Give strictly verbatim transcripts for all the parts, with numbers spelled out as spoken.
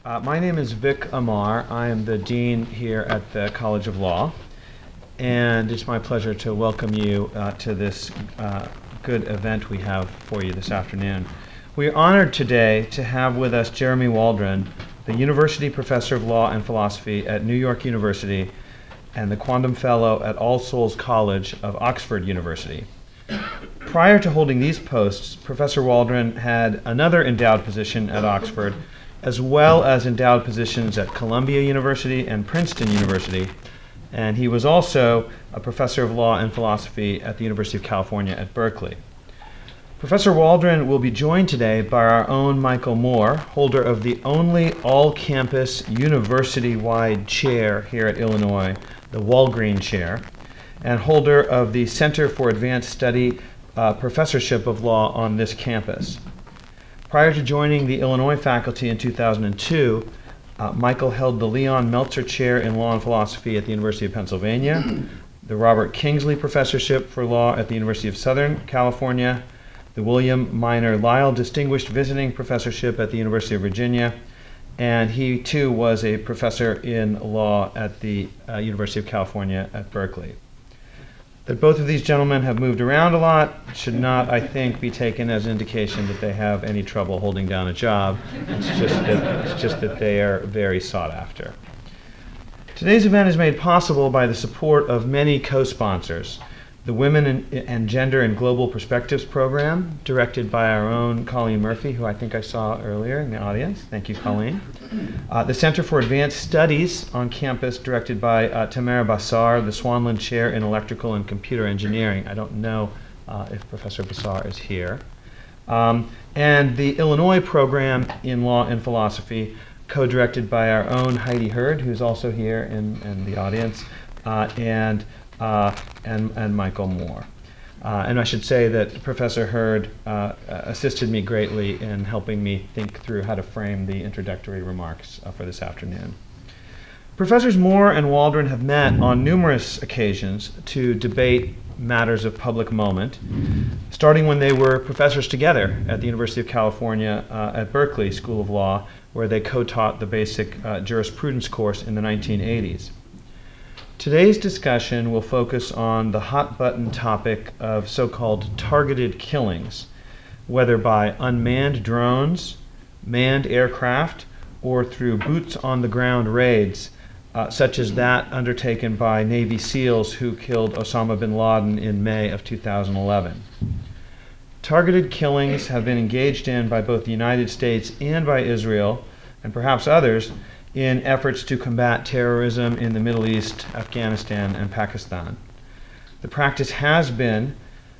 Uh, my name is Vic Amar. I am the Dean here at the College of Law, and it's my pleasure to welcome you uh, to this uh, good event we have for you this afternoon. We are honored today to have with us Jeremy Waldron, the University Professor of Law and Philosophy at New York University and the Quondam Fellow at All Souls College of Oxford University. Prior to holding these posts, Professor Waldron had another endowed position at Oxford, as well as endowed positions at Columbia University and Princeton University, and he was also a professor of law and philosophy at the University of California at Berkeley. Professor Waldron will be joined today by our own Michael Moore, holder of the only all-campus university-wide chair here at Illinois, the Waldron Chair, and holder of the Center for Advanced Study uh, Professorship of Law on this campus. Prior to joining the Illinois faculty in two thousand two, uh, Michael held the Leon Meltzer Chair in Law and Philosophy at the University of Pennsylvania, the Robert Kingsley Professorship for Law at the University of Southern California, the William Minor Lyle Distinguished Visiting Professorship at the University of Virginia, and he too was a professor in law at the uh, University of California at Berkeley. That both of these gentlemen have moved around a lot should not, I think, be taken as an indication that they have any trouble holding down a job. It's just that, it's just that they are very sought after. Today's event is made possible by the support of many co-sponsors. The Women and, and Gender and Global Perspectives program, directed by our own Colleen Murphy, who I think I saw earlier in the audience. Thank you, Colleen. Uh, the Center for Advanced Studies on campus, directed by uh, Tamara Bassar, the Swanland Chair in Electrical and Computer Engineering. I don't know uh, if Professor Bassar is here. Um, and the Illinois program in Law and Philosophy, co-directed by our own Heidi Hurd, who's also here in, in the audience, uh, and Uh, and, and Michael Moore. Uh, and I should say that Professor Hurd uh, assisted me greatly in helping me think through how to frame the introductory remarks uh, for this afternoon. Professors Moore and Waldron have met on numerous occasions to debate matters of public moment, starting when they were professors together at the University of California uh, at Berkeley School of Law, where they co-taught the basic uh, jurisprudence course in the nineteen eighties. Today's discussion will focus on the hot-button topic of so-called targeted killings, whether by unmanned drones, manned aircraft, or through boots-on-the-ground raids, uh, such as that undertaken by Navy SEALs who killed Osama bin Laden in May of two thousand eleven. Targeted killings have been engaged in by both the United States and by Israel, and perhaps others, in efforts to combat terrorism in the Middle East, Afghanistan, and Pakistan. The practice has been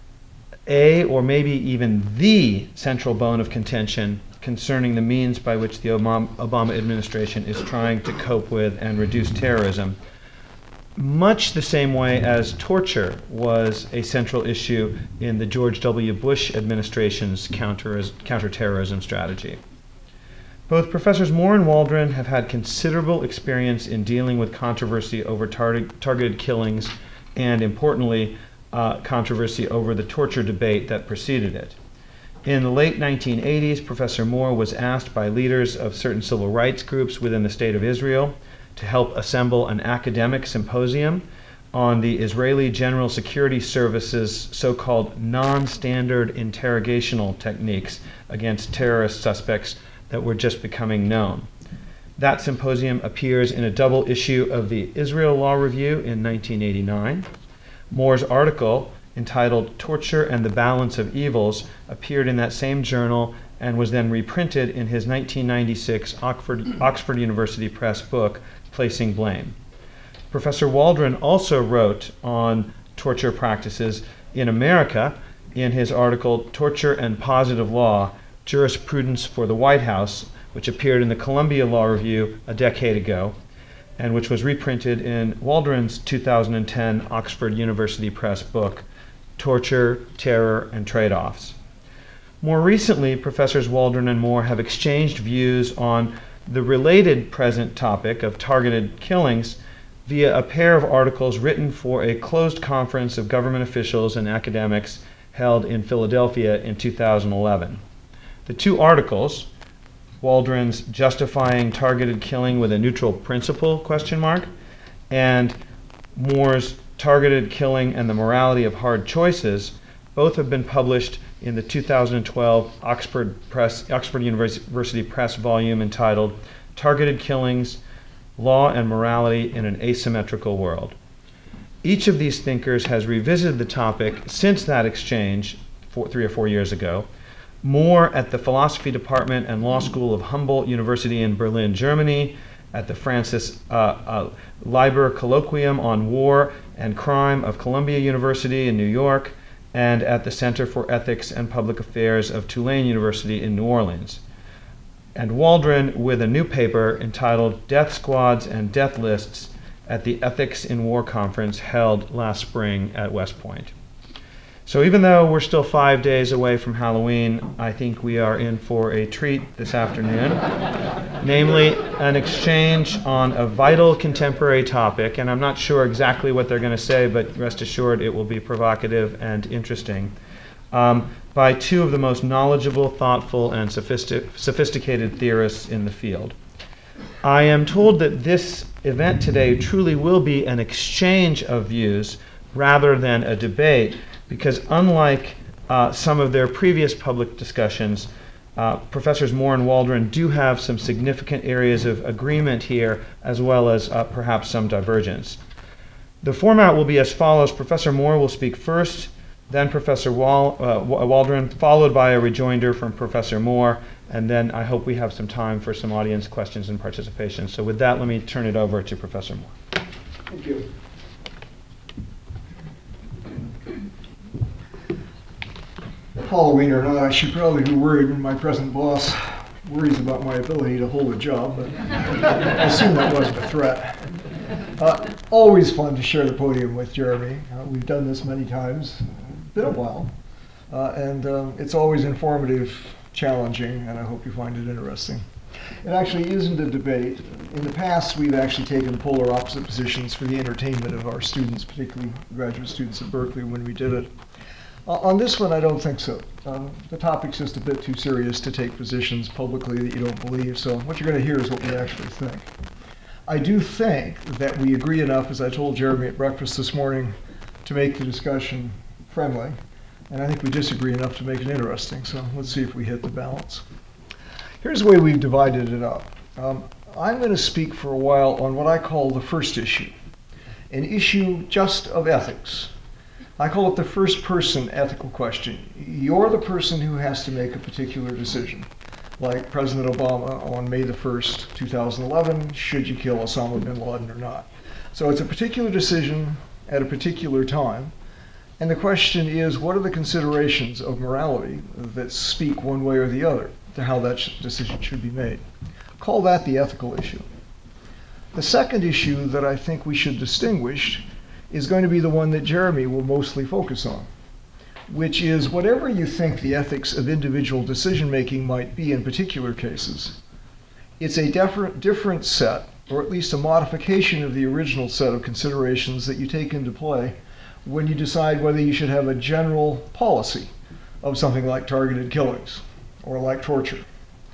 a, or maybe even the, central bone of contention concerning the means by which the Obama administration is trying to cope with and reduce terrorism, much the same way as torture was a central issue in the George W. Bush administration's counter counterterrorism strategy. Both Professors Moore and Waldron have had considerable experience in dealing with controversy over tar targeted killings and, importantly, uh, controversy over the torture debate that preceded it. In the late nineteen eighties, Professor Moore was asked by leaders of certain civil rights groups within the State of Israel to help assemble an academic symposium on the Israeli General Security Service's so-called non-standard interrogational techniques against terrorist suspects that were just becoming known. That symposium appears in a double issue of the Israel Law Review in nineteen eighty-nine. Moore's article, entitled Torture and the Balance of Evils, appeared in that same journal and was then reprinted in his nineteen ninety-six Oxford, Oxford University Press book, Placing Blame. Professor Waldron also wrote on torture practices in America in his article Torture and Positive Law, Jurisprudence for the White House, which appeared in the Columbia Law Review a decade ago, and which was reprinted in Waldron's two thousand ten Oxford University Press book, Torture, Terror, and Trade-Offs. More recently, Professors Waldron and Moore have exchanged views on the related present topic of targeted killings via a pair of articles written for a closed conference of government officials and academics held in Philadelphia in two thousand eleven. The two articles, Waldron's Justifying Targeted Killing with a Neutral Principle, question mark, and Moore's Targeted Killing and the Morality of Hard Choices. Both have been published in the two thousand twelve Oxford, Press, Oxford University Press volume entitled Targeted Killings, Law and Morality in an Asymmetrical World. Each of these thinkers has revisited the topic since that exchange four, three or four years ago. Moore at the Philosophy Department and Law School of Humboldt University in Berlin, Germany, at the Francis uh, uh, Leiber Colloquium on War and Crime of Columbia University in New York, and at the Center for Ethics and Public Affairs of Tulane University in New Orleans. And Waldron with a new paper entitled Death Squads and Death Lists at the Ethics in War Conference held last spring at West Point. So even though we're still five days away from Halloween, I think we are in for a treat this afternoon, namely an exchange on a vital contemporary topic, and I'm not sure exactly what they're going to say, but rest assured it will be provocative and interesting, um, by two of the most knowledgeable, thoughtful, and sophistic- sophisticated theorists in the field. I am told that this event today truly will be an exchange of views rather than a debate, because unlike uh, some of their previous public discussions, uh, Professors Moore and Waldron do have some significant areas of agreement here, as well as uh, perhaps some divergence. The format will be as follows. Professor Moore will speak first, then Professor Wal- uh, Waldron, followed by a rejoinder from Professor Moore, and then I hope we have some time for some audience questions and participation. So with that, let me turn it over to Professor Moore. Thank you. Halloween or not, I should probably be worried when my present boss worries about my ability to hold a job, but I assume that wasn't a threat. Uh, always fun to share the podium with Jeremy. Uh, we've done this many times. It's been a while. Uh, and um, it's always informative, challenging, and I hope you find it interesting. It actually isn't a debate. In the past, we've actually taken polar opposite positions for the entertainment of our students, particularly graduate students at Berkeley when we did it. Uh, on this one, I don't think so. Uh, the topic's just a bit too serious to take positions publicly that you don't believe, so what you're going to hear is what we actually think. I do think that we agree enough, as I told Jeremy at breakfast this morning, to make the discussion friendly, and I think we disagree enough to make it interesting, so let's see if we hit the balance. Here's the way we've divided it up. Um, I'm going to speak for a while on what I call the first issue, an issue just of ethics. I call it the first person ethical question. You're the person who has to make a particular decision, like President Obama on May the first, two thousand eleven, should you kill Osama bin Laden or not? So it's a particular decision at a particular time, and the question is, what are the considerations of morality that speak one way or the other to how that decision should be made? Call that the ethical issue. The second issue that I think we should distinguish is going to be the one that Jeremy will mostly focus on, which is whatever you think the ethics of individual decision-making might be in particular cases, it's a different, different set, or at least a modification of the original set of considerations that you take into play when you decide whether you should have a general policy of something like targeted killings or like torture.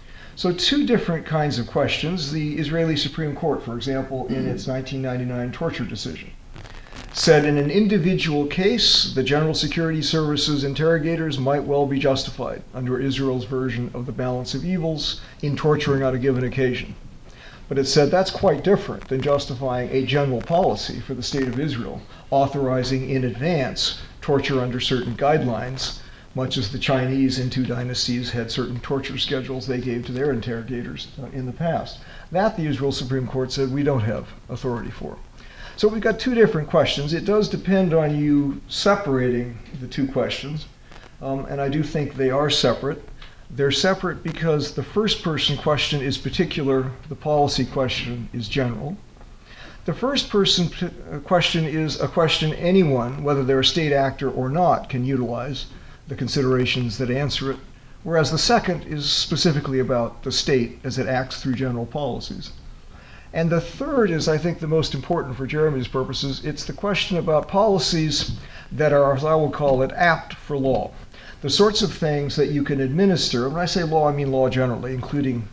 So two different kinds of questions. The Israeli Supreme Court, for example, in its nineteen ninety-nine torture decision, said in an individual case, the General Security Service's interrogators might well be justified under Israel's version of the balance of evils in torturing on a given occasion. But it said that's quite different than justifying a general policy for the state of Israel, authorizing in advance torture under certain guidelines, much as the Chinese in two dynasties had certain torture schedules they gave to their interrogators uh, in the past. That the Israel Supreme Court said we don't have authority for. So we've got two different questions. It does depend on you separating the two questions, um, and I do think they are separate. They're separate because the first person question is particular, the policy question is general. The first person question is a question anyone, whether they're a state actor or not, can utilize the considerations that answer it, whereas the second is specifically about the state as it acts through general policies. And the third is, I think, the most important for Jeremy's purposes. It's the question about policies that are, as I will call it, apt for law. The sorts of things that you can administer. When I say law, I mean law generally, including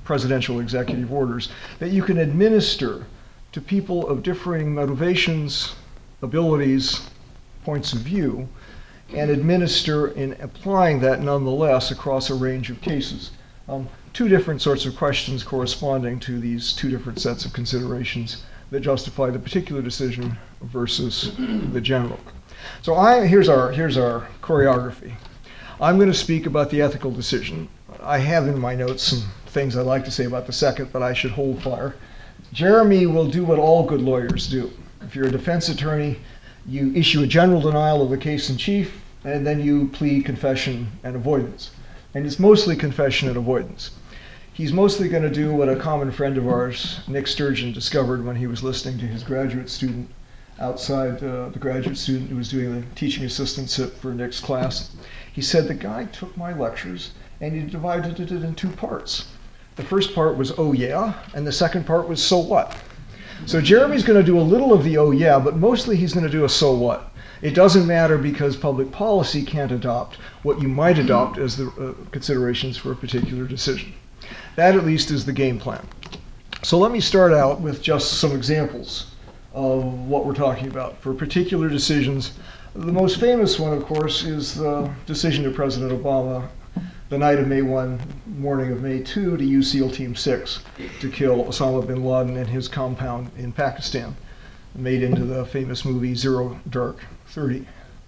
presidential executive orders that you can administer to people of differing motivations, abilities, points of view, and administer in applying that nonetheless across a range of cases. Um, two different sorts of questions corresponding to these two different sets of considerations that justify the particular decision versus the general. So I, here's our, here's our choreography. I'm going to speak about the ethical decision. I have in my notes some things I'd like to say about the second, but I should hold fire. Jeremy will do what all good lawyers do. If you're a defense attorney, you issue a general denial of the case in chief, and then you plead confession and avoidance. And it's mostly confession and avoidance. He's mostly going to do what a common friend of ours, Nick Sturgeon, discovered when he was listening to his graduate student outside, uh, the graduate student who was doing the teaching assistantship for Nick's class. He said, the guy took my lectures and he divided it in two parts. The first part was, oh yeah, and the second part was, so what? So Jeremy's going to do a little of the oh yeah, but mostly he's going to do a so what. It doesn't matter because public policy can't adopt what you might adopt as the uh, considerations for a particular decision. That at least is the game plan. So let me start out with just some examples of what we're talking about for particular decisions. The most famous one, of course, is the decision of President Obama the night of May first, morning of May second, to use SEAL Team six to kill Osama bin Laden in his compound in Pakistan, made into the famous movie Zero Dark Thirty.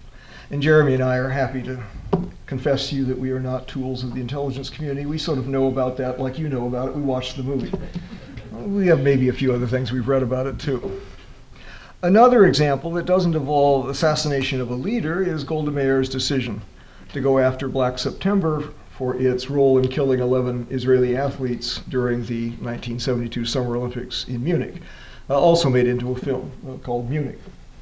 And Jeremy and I are happy to confess to you that we are not tools of the intelligence community. We sort of know about that like you know about it. We watched the movie. We have maybe a few other things we've read about it too. Another example that doesn't involve assassination of a leader is Golda Meir's decision to go after Black September for its role in killing eleven Israeli athletes during the nineteen seventy-two Summer Olympics in Munich, uh, also made into a film uh, called Munich.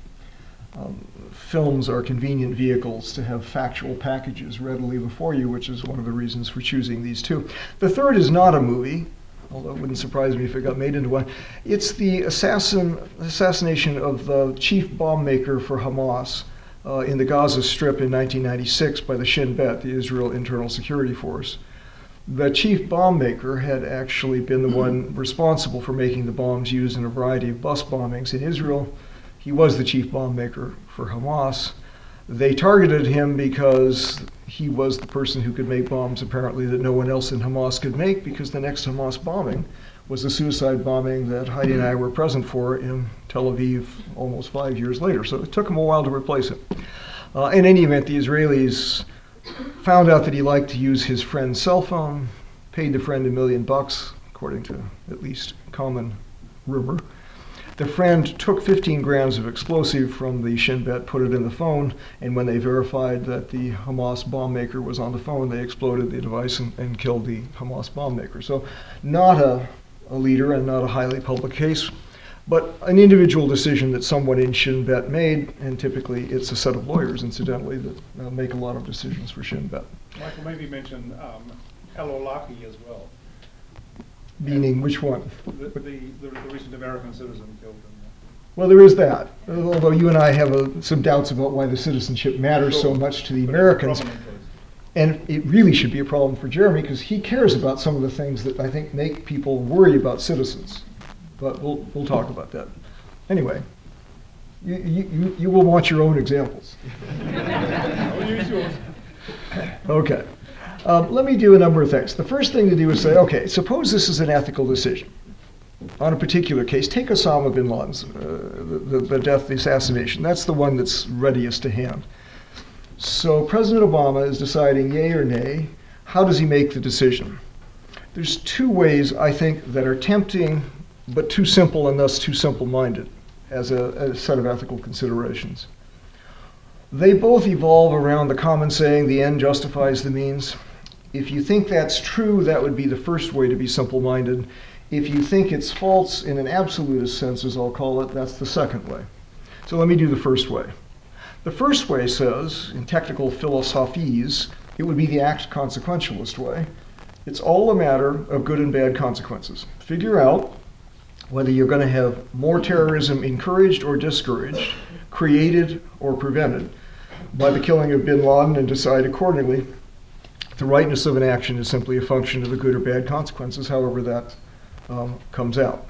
Um, films are convenient vehicles to have factual packages readily before you, which is one of the reasons for choosing these two. The third is not a movie, although it wouldn't surprise me if it got made into one. It's the assassin, assassination of the chief bomb maker for Hamas uh, in the Gaza Strip in nineteen ninety-six by the Shin Bet, the Israel Internal Security Force. The chief bomb maker had actually been the one responsible for making the bombs used in a variety of bus bombings in Israel. He was the chief bomb maker for Hamas. They targeted him because he was the person who could make bombs apparently that no one else in Hamas could make, because the next Hamas bombing was the suicide bombing that Heidi and I were present for in Tel Aviv almost five years later. So it took him a while to replace him. Uh, in any event, the Israelis found out that he liked to use his friend's cell phone, paid the friend a million bucks, according to at least common rumor. The friend took fifteen grams of explosive from the Shin Bet, put it in the phone, and when they verified that the Hamas bomb maker was on the phone, they exploded the device and, and killed the Hamas bomb maker. So not a, a leader and not a highly public case, but an individual decision that someone in Shin Bet made, and typically it's a set of lawyers, incidentally, that uh, make a lot of decisions for Shin Bet. Michael maybe mentioned um, al-Awlaki as well. Meaning which one? The, the, the, the recent American citizen killed him. Well, there is that, although you and I have uh, some doubts about why the citizenship matters Sure. so much to the But Americans. it's a prominent case. And it really should be a problem for Jeremy, because he cares about some of the things that I think make people worry about citizens. But we'll, we'll talk about that. Anyway, you, you, you will want your own examples. I'll use yours. Okay. Um, let me do a number of things. The first thing to do is say, okay, suppose this is an ethical decision. On a particular case, take Osama bin Laden's, uh, the, the, the death, the assassination. That's the one that's readiest to hand. So President Obama is deciding yay or nay. How does he make the decision? There's two ways, I think, that are tempting, but too simple and thus too simple-minded as a, a set of ethical considerations. They both evolve around the common saying, the end justifies the means. If you think that's true, that would be the first way to be simple-minded. If you think it's false in an absolutist sense, as I'll call it, that's the second way. So let me do the first way. The first way says, in technical philosophies, it would be the act consequentialist way. It's all a matter of good and bad consequences. Figure out whether you're going to have more terrorism encouraged or discouraged, created or prevented by the killing of bin Laden, and decide accordingly The rightness of an action is simply a function of the good or bad consequences, however that um, comes out.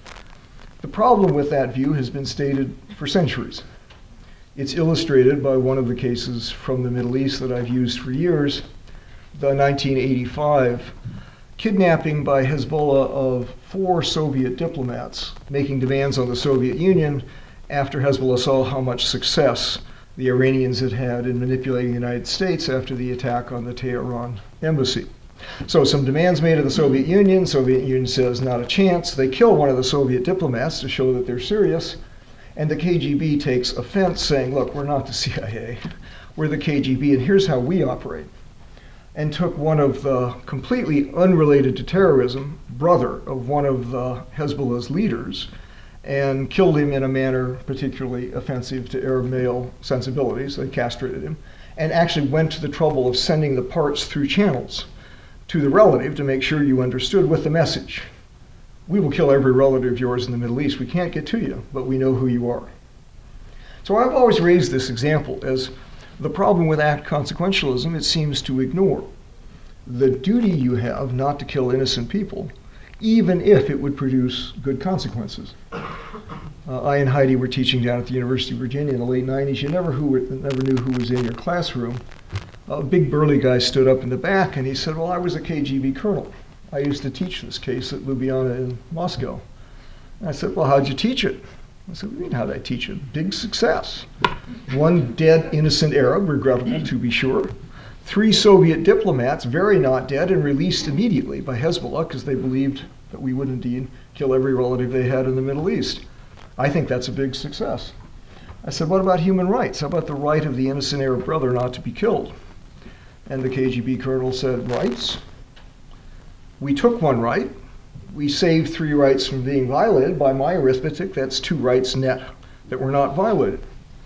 The problem with that view has been stated for centuries. It's illustrated by one of the cases from the Middle East that I've used for years, the nineteen eighty-five kidnapping by Hezbollah of four Soviet diplomats, making demands on the Soviet Union after Hezbollah saw how much success the Iranians had had in manipulating the United States after the attack on the Tehran embassy. So some demands made of the Soviet Union. Soviet Union says not a chance. They kill one of the Soviet diplomats to show that they're serious. And the K G B takes offense, saying, look, we're not the C I A. We're the K G B, and here's how we operate. And took one of the completely unrelated to terrorism, brother of one of the Hezbollah's leaders, and killed him in a manner particularly offensive to Arab male sensibilities. They castrated him, and actually went to the trouble of sending the parts through channels to the relative to make sure you understood with the message. We will kill every relative of yours in the Middle East. We can't get to you, but we know who you are. So I've always raised this example as the problem with act consequentialism. It seems to ignore the duty you have not to kill innocent people, even if it would produce good consequences. Uh, I and Heidi were teaching down at the University of Virginia in the late nineties. You never, who, never knew who was in your classroom. A big burly guy stood up in the back and he said, well, I was a K G B colonel. I used to teach this case at Ljubljana in Moscow. And I said, well, how'd you teach it? I said, what do you mean, how'd I teach it? Big success. One dead innocent Arab, regrettable to be sure. Three Soviet diplomats, very not dead, and released immediately by Hezbollah because they believed that we would indeed kill every relative they had in the Middle East. I think that's a big success. I said, what about human rights? How about the right of the innocent Arab brother not to be killed? And the K G B colonel said, rights? We took one right. We saved three rights from being violated. By my arithmetic, that's two rights net that were not violated.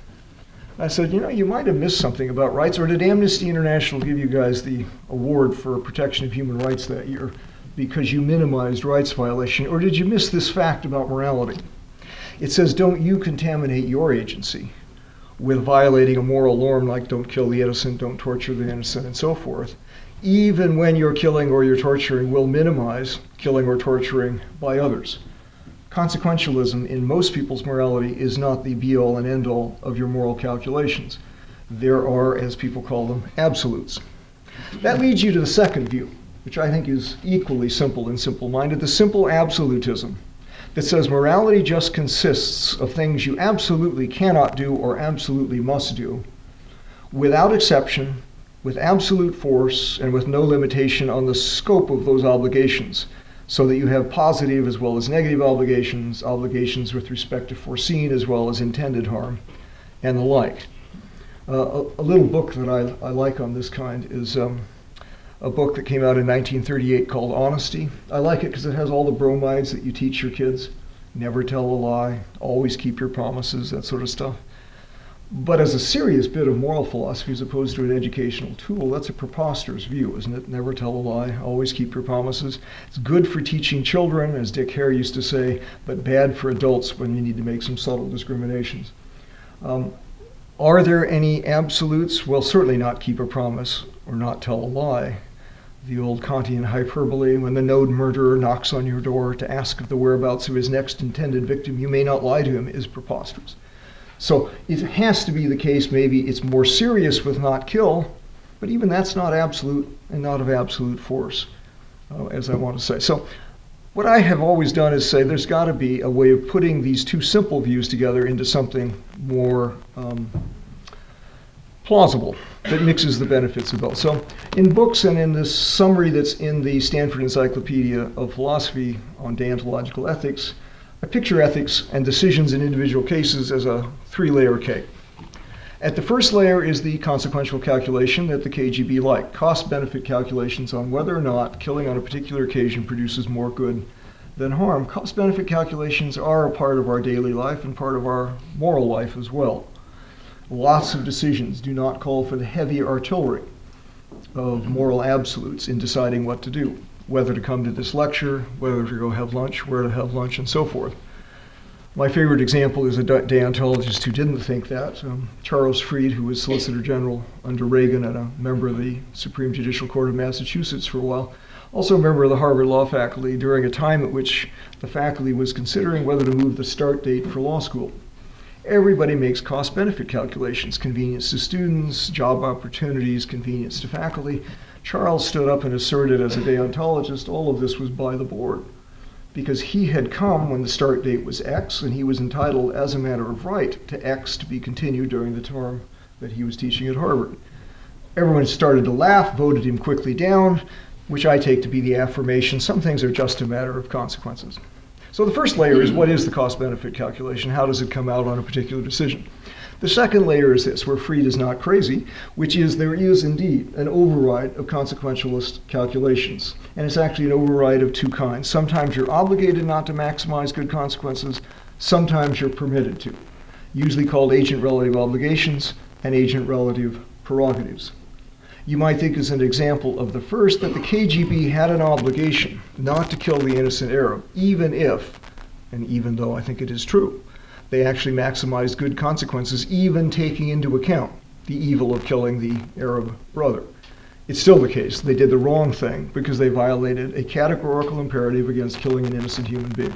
I said, you know, you might have missed something about rights, or did Amnesty International give you guys the award for protection of human rights that year because you minimized rights violation, or did you miss this fact about morality? It says, don't you contaminate your agency with violating a moral norm like don't kill the innocent, don't torture the innocent, and so forth. Even when you're killing or you're torturing will minimize killing or torturing by others. Consequentialism in most people's morality is not the be-all and end-all of your moral calculations. There are, as people call them, absolutes. That leads you to the second view, which I think is equally simple and simple-minded, the simple absolutism that says morality just consists of things you absolutely cannot do or absolutely must do, without exception, with absolute force, and with no limitation on the scope of those obligations, so that you have positive as well as negative obligations, obligations with respect to foreseen as well as intended harm, and the like. Uh, a, a little book that I, I like on this kind is um, a book that came out in nineteen thirty-eight called Honesty. I like it because it has all the bromides that you teach your kids. Never tell a lie, always keep your promises, that sort of stuff. But as a serious bit of moral philosophy as opposed to an educational tool, that's a preposterous view, isn't it? Never tell a lie, always keep your promises. It's good for teaching children, as Dick Hare used to say, but bad for adults when you need to make some subtle discriminations. Um, are there any absolutes? Well, certainly not keep a promise or not tell a lie. The old Kantian hyperbole, when the known murderer knocks on your door to ask of the whereabouts of his next intended victim, you may not lie to him, is preposterous. So it has to be the case, maybe it's more serious with not kill, but even that's not absolute and not of absolute force, uh, as I want to say. So what I have always done is say there's got to be a way of putting these two simple views together into something more um, plausible that mixes the benefits of both. So in books and in this summary that's in the Stanford Encyclopedia of Philosophy on deontological ethics, I picture ethics and decisions in individual cases as a three-layer cake. At the first layer is the consequential calculation that the K G B like, cost-benefit calculations on whether or not killing on a particular occasion produces more good than harm. Cost-benefit calculations are a part of our daily life and part of our moral life as well. Lots of decisions do not call for the heavy artillery of moral absolutes in deciding what to do, whether to come to this lecture, whether to go have lunch, where to have lunch, and so forth. My favorite example is a deontologist who didn't think that. Um, Charles Freed, who was Solicitor General under Reagan and a member of the Supreme Judicial Court of Massachusetts for a while, also a member of the Harvard Law faculty during a time at which the faculty was considering whether to move the start date for law school. Everybody makes cost-benefit calculations, convenience to students, job opportunities, convenience to faculty. Charles stood up and asserted as a deontologist all of this was by the board, because he had come when the start date was X, and he was entitled as a matter of right to X to be continued during the term that he was teaching at Harvard. Everyone started to laugh, voted him quickly down, which I take to be the affirmation some things are just a matter of consequences. So the first layer is, what is the cost-benefit calculation? How does it come out on a particular decision? The second layer is this, where Freed is not crazy, which is there is indeed an override of consequentialist calculations. And it's actually an override of two kinds. Sometimes you're obligated not to maximize good consequences. Sometimes you're permitted to, usually called agent-relative obligations and agent-relative prerogatives. You might think as an example of the first that the K G B had an obligation not to kill the innocent Arab, even if, and even though I think it is true, they actually maximized good consequences, even taking into account the evil of killing the Arab brother. It's still the case. They did the wrong thing because they violated a categorical imperative against killing an innocent human being.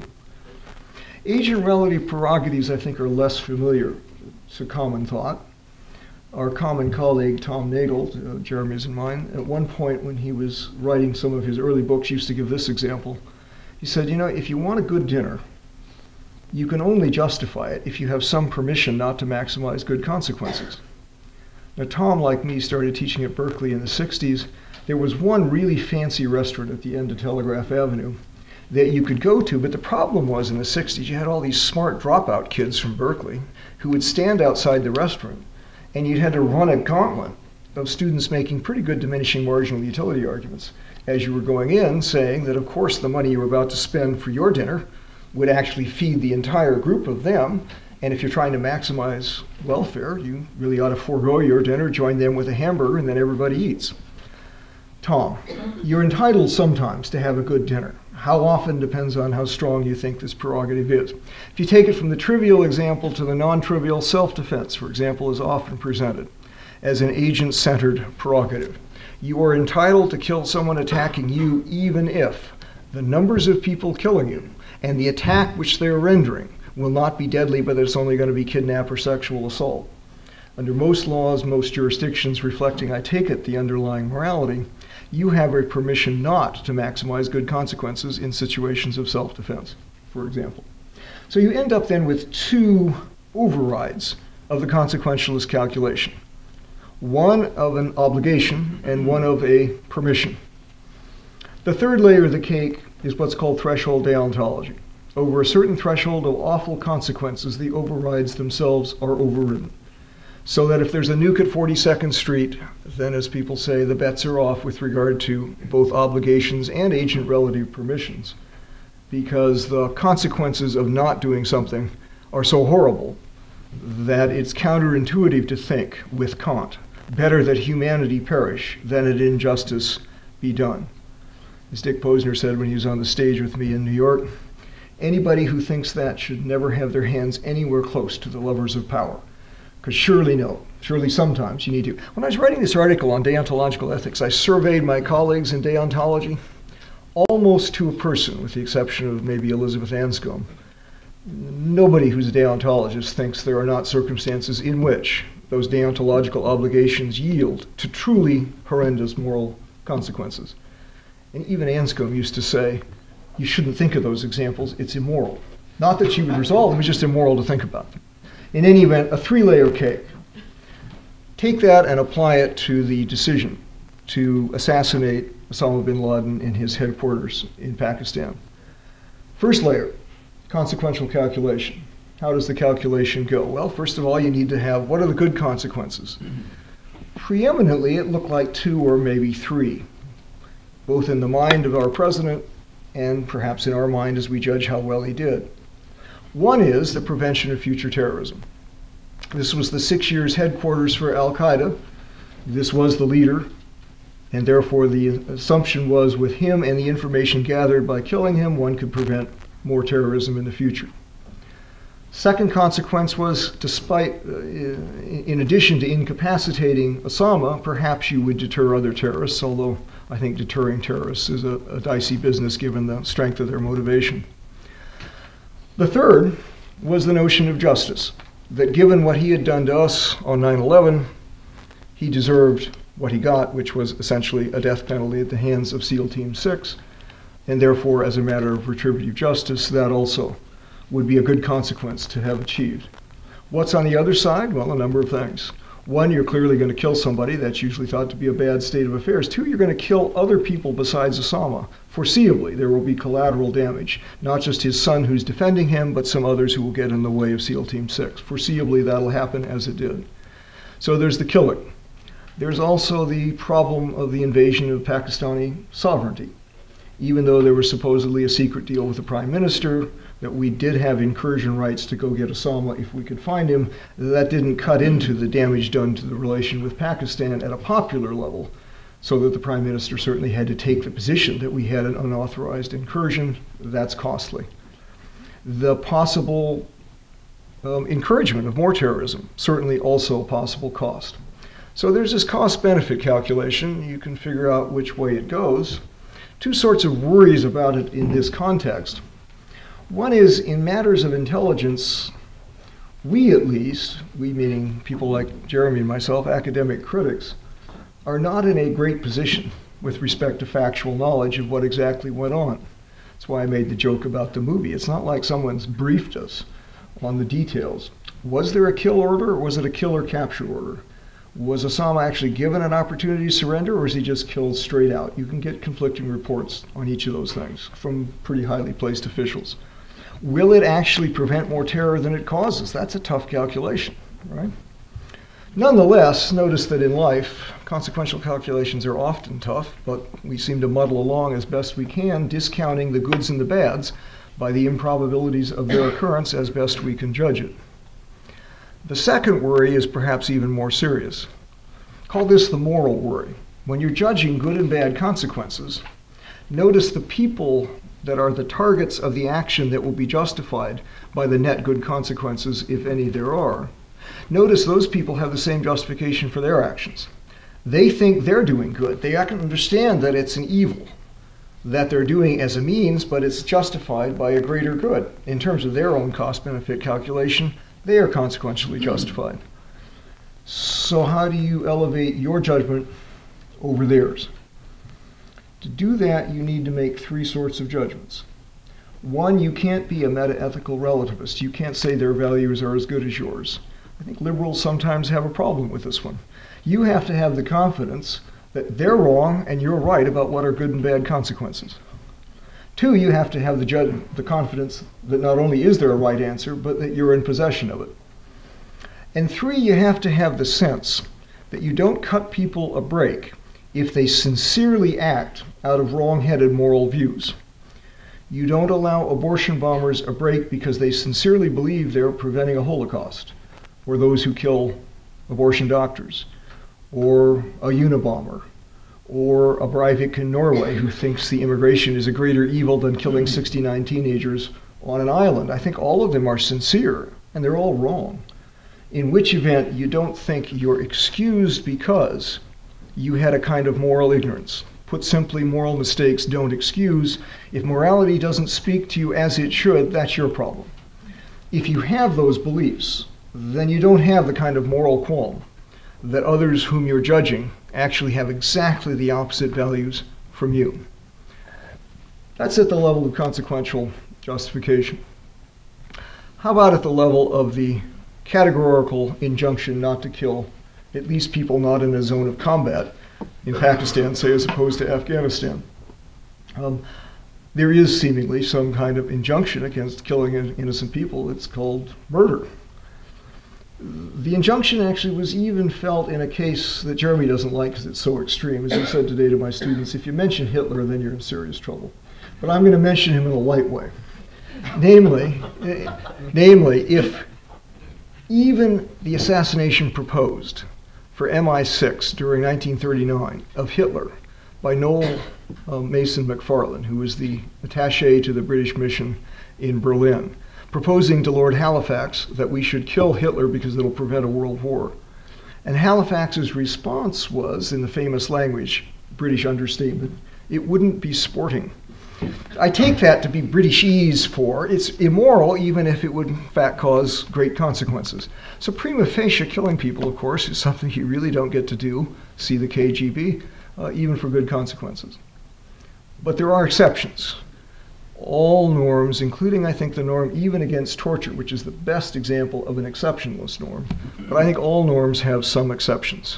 Agent-relative prerogatives, I think, are less familiar. It's a common thought. Our common colleague, Tom Nagel, uh, Jeremy's and mine, at one point when he was writing some of his early books, used to give this example. He said, you know, if you want a good dinner, you can only justify it if you have some permission not to maximize good consequences. Now, Tom, like me, started teaching at Berkeley in the sixties. There was one really fancy restaurant at the end of Telegraph Avenue that you could go to, but the problem was in the sixties, you had all these smart dropout kids from Berkeley who would stand outside the restaurant, and you'd had to run a gauntlet of students making pretty good diminishing marginal utility arguments as you were going in, saying that, of course, the money you were about to spend for your dinner would actually feed the entire group of them, and if you're trying to maximize welfare, you really ought to forego your dinner, join them with a hamburger, and then everybody eats. Tom, you're entitled sometimes to have a good dinner. How often depends on how strong you think this prerogative is. If you take it from the trivial example to the non-trivial, self-defense, for example, is often presented as an agent-centered prerogative. You are entitled to kill someone attacking you even if the numbers of people killing you and the attack which they are rendering will not be deadly, but it's only going to be kidnap or sexual assault. Under most laws, most jurisdictions reflecting, I take it, the underlying morality, you have a permission not to maximize good consequences in situations of self-defense, for example. So you end up then with two overrides of the consequentialist calculation. One of an obligation and one of a permission. The third layer of the cake is what's called threshold deontology. Over a certain threshold of awful consequences, the overrides themselves are overridden. So that if there's a nuke at forty-second Street, then as people say, the bets are off with regard to both obligations and agent relative permissions, because the consequences of not doing something are so horrible that it's counterintuitive to think, with Kant, better that humanity perish than that injustice be done. As Dick Posner said when he was on the stage with me in New York, anybody who thinks that should never have their hands anywhere close to the levers of power. Because surely no, surely sometimes you need to. When I was writing this article on deontological ethics, I surveyed my colleagues in deontology, almost to a person, with the exception of maybe Elizabeth Anscombe. Nobody who's a deontologist thinks there are not circumstances in which those deontological obligations yield to truly horrendous moral consequences. And even Anscombe used to say, you shouldn't think of those examples, it's immoral. Not that she would resolve them, it's just immoral to think about them. In any event, a three-layer cake. Take that and apply it to the decision to assassinate Osama bin Laden in his headquarters in Pakistan. First layer, consequential calculation. How does the calculation go? Well, first of all, you need to have, what are the good consequences? Preeminently, it looked like two or maybe three, both in the mind of our president and perhaps in our mind as we judge how well he did. One is the prevention of future terrorism. This was the six years headquarters for Al-Qaeda. This was the leader, and therefore the assumption was with him and the information gathered by killing him, one could prevent more terrorism in the future. Second consequence was, despite, uh, in addition to incapacitating Osama, perhaps you would deter other terrorists, although I think deterring terrorists is a, a dicey business given the strength of their motivation. The third was the notion of justice, that given what he had done to us on nine eleven, he deserved what he got, which was essentially a death penalty at the hands of SEAL Team six, and therefore, as a matter of retributive justice, that also would be a good consequence to have achieved. What's on the other side? Well, a number of things. One, you're clearly going to kill somebody. That's usually thought to be a bad state of affairs. Two, you're going to kill other people besides Osama. Foreseeably, there will be collateral damage. Not just his son who's defending him, but some others who will get in the way of SEAL Team six. Foreseeably, that'll happen as it did. So there's the killing. There's also the problem of the invasion of Pakistani sovereignty. Even though there was supposedly a secret deal with the prime minister, that we did have incursion rights to go get Osama if we could find him, that didn't cut into the damage done to the relation with Pakistan at a popular level, so that the prime minister certainly had to take the position that we had an unauthorized incursion. That's costly. The possible um, encouragement of more terrorism, certainly also a possible cost. So there's this cost-benefit calculation. You can figure out which way it goes. Two sorts of worries about it in this context. One is, in matters of intelligence, we at least, we meaning people like Jeremy and myself, academic critics, are not in a great position with respect to factual knowledge of what exactly went on. That's why I made the joke about the movie. It's not like someone's briefed us on the details. Was there a kill order, or was it a kill or capture order? Was Osama actually given an opportunity to surrender, or was he just killed straight out? You can get conflicting reports on each of those things from pretty highly placed officials. Will it actually prevent more terror than it causes? That's a tough calculation, right? Nonetheless, notice that in life, consequential calculations are often tough, but we seem to muddle along as best we can, discounting the goods and the bads by the improbabilities of their occurrence as best we can judge it. The second worry is perhaps even more serious. Call this the moral worry. When you're judging good and bad consequences, notice the people that are the targets of the action that will be justified by the net good consequences, if any there are. Notice those people have the same justification for their actions. They think they're doing good. They can understand that it's an evil that they're doing as a means, but it's justified by a greater good. In terms of their own cost-benefit calculation, they are consequentially justified. So how do you elevate your judgment over theirs? To do that, you need to make three sorts of judgments. One, you can't be a meta-ethical relativist. You can't say their values are as good as yours. I think liberals sometimes have a problem with this one. You have to have the confidence that they're wrong and you're right about what are good and bad consequences. Two, you have to have the, judge, the confidence that not only is there a right answer, but that you're in possession of it. And three, you have to have the sense that you don't cut people a break if they sincerely act out of wrong-headed moral views. You don't allow abortion bombers a break because they sincerely believe they're preventing a Holocaust, or those who kill abortion doctors, or a Unabomber, or a Breivik in Norway who thinks the immigration is a greater evil than killing sixty-nine teenagers on an island. I think all of them are sincere, and they're all wrong. In which event, you don't think you're excused because you had a kind of moral ignorance. Put simply, moral mistakes don't excuse. If morality doesn't speak to you as it should, that's your problem. If you have those beliefs, then you don't have the kind of moral qualm that others whom you're judging actually have exactly the opposite values from you. That's at the level of consequential justification. How about at the level of the categorical injunction not to kill at least people not in a zone of combat in Pakistan, say, as opposed to Afghanistan? Um, there is seemingly some kind of injunction against killing innocent people. It's called murder. The injunction actually was even felt in a case that Jeremy doesn't like because it's so extreme. As he said today to my students, if you mention Hitler, then you're in serious trouble. But I'm going to mention him in a light way. Namely, namely, if even the assassination proposed for M I six during nineteen thirty-nine of Hitler by Noel uh, Mason McFarlane, who was the attaché to the British mission in Berlin, proposing to Lord Halifax that we should kill Hitler because it'll prevent a world war. And Halifax's response was, in the famous language, British understatement, it wouldn't be sporting. I take that to be Britishese for it's immoral even if it would in fact cause great consequences. So prima facie killing people, of course, is something you really don't get to do, see the K G B, uh, even for good consequences. But there are exceptions. All norms, including I think the norm even against torture, which is the best example of an exceptionless norm, but I think all norms have some exceptions.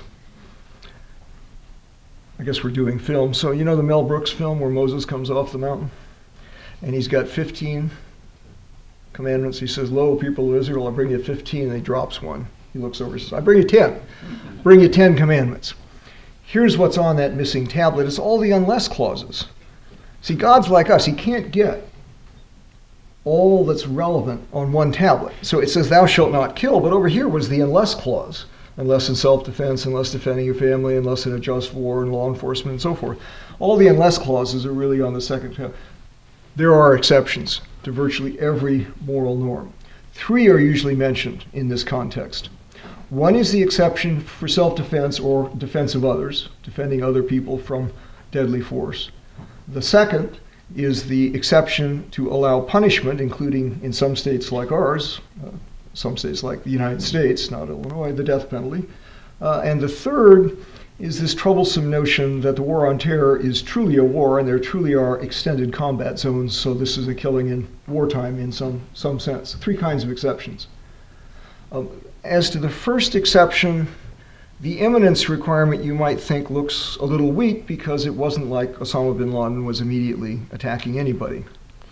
I guess we're doing film. So you know the Mel Brooks film where Moses comes off the mountain? And he's got fifteen commandments. He says, lo, people of Israel, I'll bring you fifteen. And he drops one. He looks over and says, I bring you ten. Bring you ten commandments. Here's what's on that missing tablet. It's all the unless clauses. See, God's like us. He can't get all that's relevant on one tablet. So it says, thou shalt not kill. But over here was the unless clause. Unless in self-defense, unless defending your family, unless in a just war and law enforcement and so forth. All the unless clauses are really on the second tab. There are exceptions to virtually every moral norm. Three are usually mentioned in this context. One is the exception for self-defense or defense of others, defending other people from deadly force. The second is the exception to allow punishment, including in some states like ours, uh, some states like the United States, not Illinois, the death penalty. Uh, and the third is this troublesome notion that the war on terror is truly a war and there truly are extended combat zones, so this is a killing in wartime in some, some sense. Three kinds of exceptions. Um, as to the first exception, the imminence requirement you might think looks a little weak because it wasn't like Osama bin Laden was immediately attacking anybody.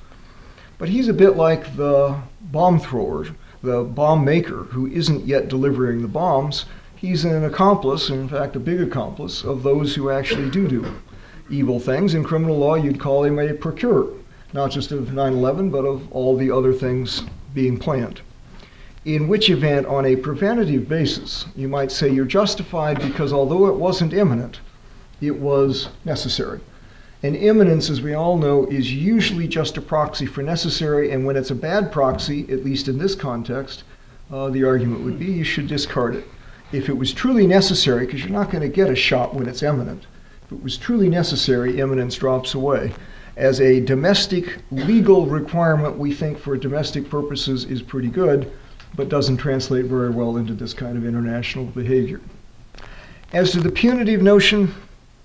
But he's a bit like the bomb thrower, the bomb maker who isn't yet delivering the bombs. He's an accomplice, in fact a big accomplice, of those who actually do do evil things. In criminal law you'd call him a procurer, not just of nine eleven, but of all the other things being planned. In which event, on a preventative basis, you might say you're justified because although it wasn't imminent, it was necessary. And imminence, as we all know, is usually just a proxy for necessary, and when it's a bad proxy, at least in this context, uh, the argument would be you should discard it. If it was truly necessary, because you're not going to get a shot when it's imminent, if it was truly necessary, imminence drops away. As a domestic legal requirement, we think for domestic purposes is pretty good, but doesn't translate very well into this kind of international behavior. As to the punitive notion,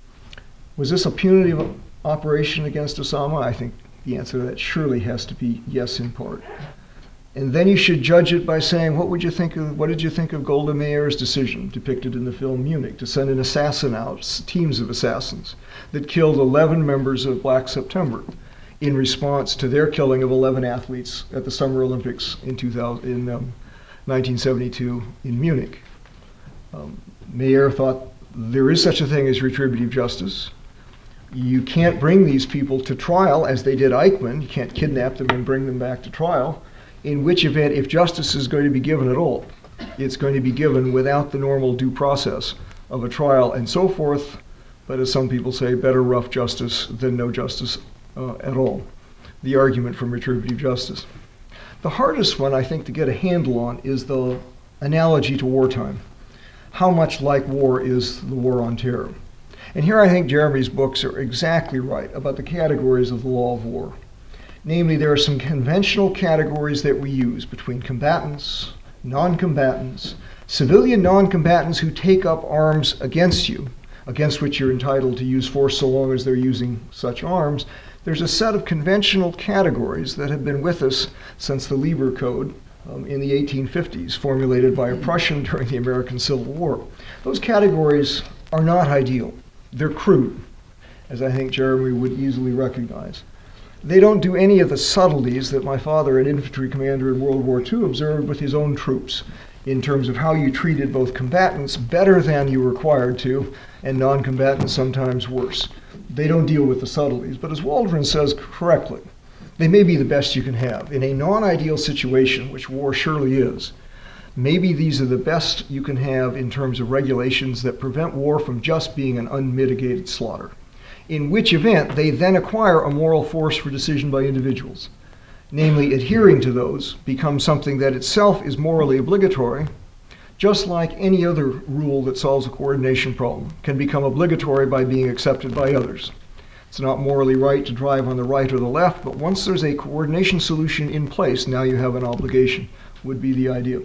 was this a punitive operation against Osama? I think the answer to that surely has to be yes in part. And then you should judge it by saying, what would you think of, what did you think of Golda Meir's decision depicted in the film Munich to send an assassin out, teams of assassins, that killed eleven members of Black September in response to their killing of eleven athletes at the Summer Olympics in, two thousand, in um, nineteen seventy-two in Munich. Um, Meir thought there is such a thing as retributive justice. You can't bring these people to trial as they did Eichmann. You can't kidnap them and bring them back to trial, in which event, if justice is going to be given at all, it's going to be given without the normal due process of a trial and so forth, but as some people say, better rough justice than no justice uh, at all. The argument from retributive justice. The hardest one, I think, to get a handle on is the analogy to wartime. How much like war is the war on terror? And here I think Jeremy's books are exactly right about the categories of the law of war. Namely, there are some conventional categories that we use between combatants, non-combatants, civilian non-combatants who take up arms against you, against which you're entitled to use force so long as they're using such arms. There's a set of conventional categories that have been with us since the Lieber Code um, in the eighteen fifties, formulated by a Prussian during the American Civil War. Those categories are not ideal. They're crude, as I think Jeremy would easily recognize. They don't do any of the subtleties that my father, an infantry commander in World War Two, observed with his own troops in terms of how you treated both combatants better than you were required to, and non-combatants sometimes worse. They don't deal with the subtleties, but as Waldron says correctly, they may be the best you can have. In a non-ideal situation, which war surely is, maybe these are the best you can have in terms of regulations that prevent war from just being an unmitigated slaughter. In which event, they then acquire a moral force for decision by individuals. namely adhering to those, becomes something that itself is morally obligatory, just like any other rule that solves a coordination problem can become obligatory by being accepted by others. It's not morally right to drive on the right or the left, but once there's a coordination solution in place, now you have an obligation, would be the idea.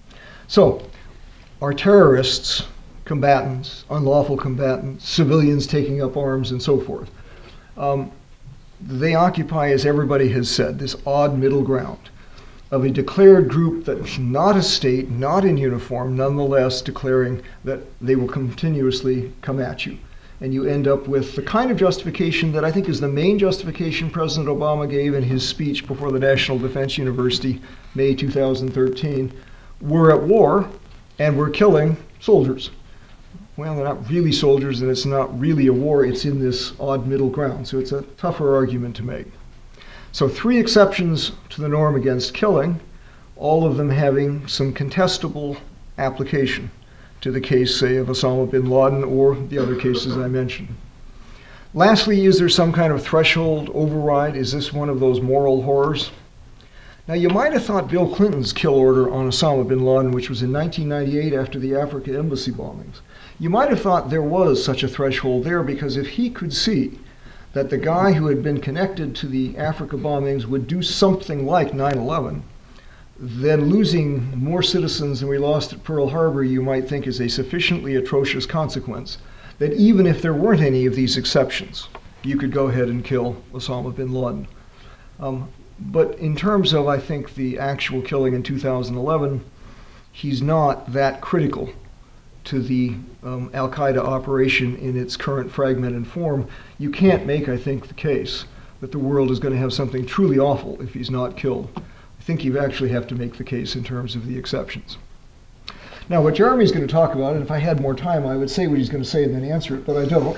So, are terrorists combatants, unlawful combatants, civilians taking up arms, and so forth? Um, they occupy, as everybody has said, this odd middle ground of a declared group that's not a state, not in uniform, nonetheless declaring that they will continuously come at you. And you end up with the kind of justification that I think is the main justification President Obama gave in his speech before the National Defense University, May two thousand thirteen. We're at war, and we're killing soldiers. Well, they're not really soldiers, and it's not really a war. It's in this odd middle ground, so it's a tougher argument to make. So three exceptions to the norm against killing, all of them having some contestable application to the case, say, of Osama bin Laden or the other cases I mentioned. Lastly, is there some kind of threshold override? Is this one of those moral horrors? Now, you might have thought Bill Clinton's kill order on Osama bin Laden, which was in nineteen ninety-eight after the Africa embassy bombings, you might have thought there was such a threshold there, because if he could see that the guy who had been connected to the Africa bombings would do something like nine eleven, then losing more citizens than we lost at Pearl Harbor, you might think, is a sufficiently atrocious consequence that even if there weren't any of these exceptions, you could go ahead and kill Osama bin Laden. Um, but in terms of, I think, the actual killing in two thousand eleven, he's not that critical to the um, Al-Qaeda operation in its current fragmented form. You can't make, I think, the case that the world is going to have something truly awful if he's not killed. I think you actually have to make the case in terms of the exceptions. Now, what Jeremy's going to talk about, and if I had more time, I would say what he's going to say and then answer it, but I don't.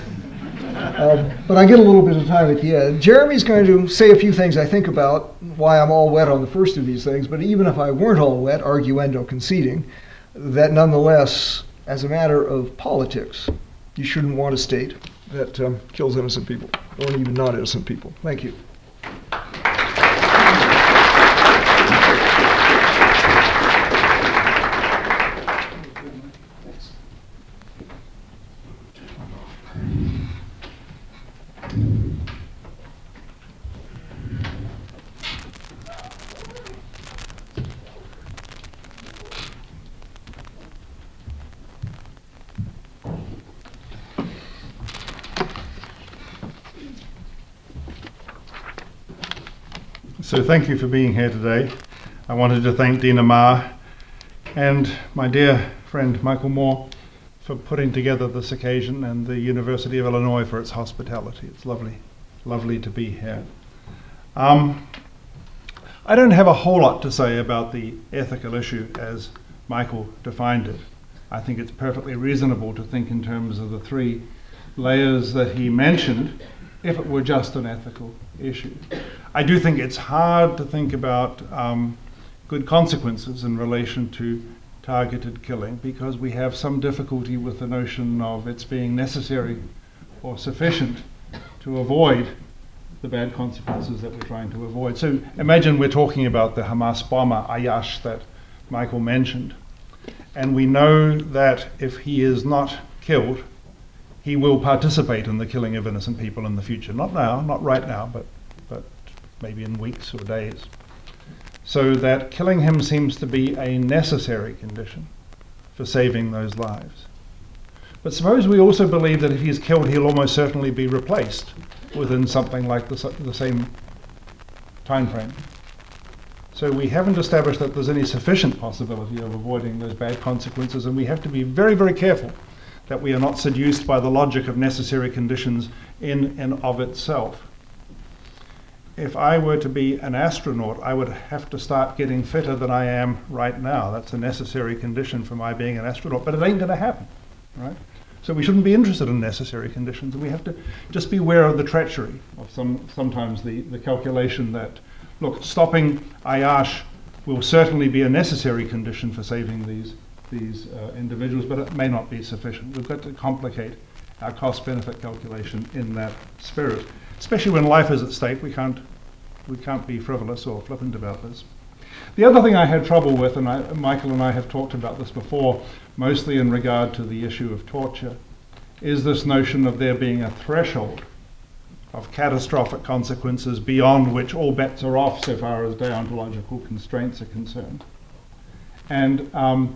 Um, but I get a little bit of time at the end. Jeremy's going to say a few things I think about, why I'm all wet on the first of these things, but even if I weren't all wet, arguendo conceding, that nonetheless, as a matter of politics, you shouldn't want a state that um, kills innocent people, or even not innocent people. Thank you. So thank you for being here today. I wanted to thank Dina Ma and my dear friend Michael Moore for putting together this occasion, and the University of Illinois for its hospitality. It's lovely, lovely to be here. Um, I don't have a whole lot to say about the ethical issue as Michael defined it. I think it's perfectly reasonable to think in terms of the three layers that he mentioned if it were just an ethical issue. I do think it's hard to think about um, good consequences in relation to targeted killing, because we have some difficulty with the notion of its being necessary or sufficient to avoid the bad consequences that we're trying to avoid. So imagine we're talking about the Hamas bomber Ayash that Michael mentioned, and we know that if he is not killed, he will participate in the killing of innocent people in the future. Not now, not right now, but, but maybe in weeks or days. So that killing him seems to be a necessary condition for saving those lives. But suppose we also believe that if he's killed, he'll almost certainly be replaced within something like the, the same time frame. So we haven't established that there's any sufficient possibility of avoiding those bad consequences, and we have to be very, very careful that we are not seduced by the logic of necessary conditions in and of itself. If I were to be an astronaut, I would have to start getting fitter than I am right now. That's a necessary condition for my being an astronaut, but it ain't gonna happen, right? So we shouldn't be interested in necessary conditions, and we have to just be aware of the treachery of some, sometimes the, the calculation that, look, stopping Ayash will certainly be a necessary condition for saving these these uh, individuals, but it may not be sufficient. We've got to complicate our cost-benefit calculation in that spirit, especially when life is at stake. We can't we can't be frivolous or flippant about this. The other thing I had trouble with, and I, Michael and I have talked about this before, mostly in regard to the issue of torture, is this notion of there being a threshold of catastrophic consequences beyond which all bets are off so far as deontological constraints are concerned. And um,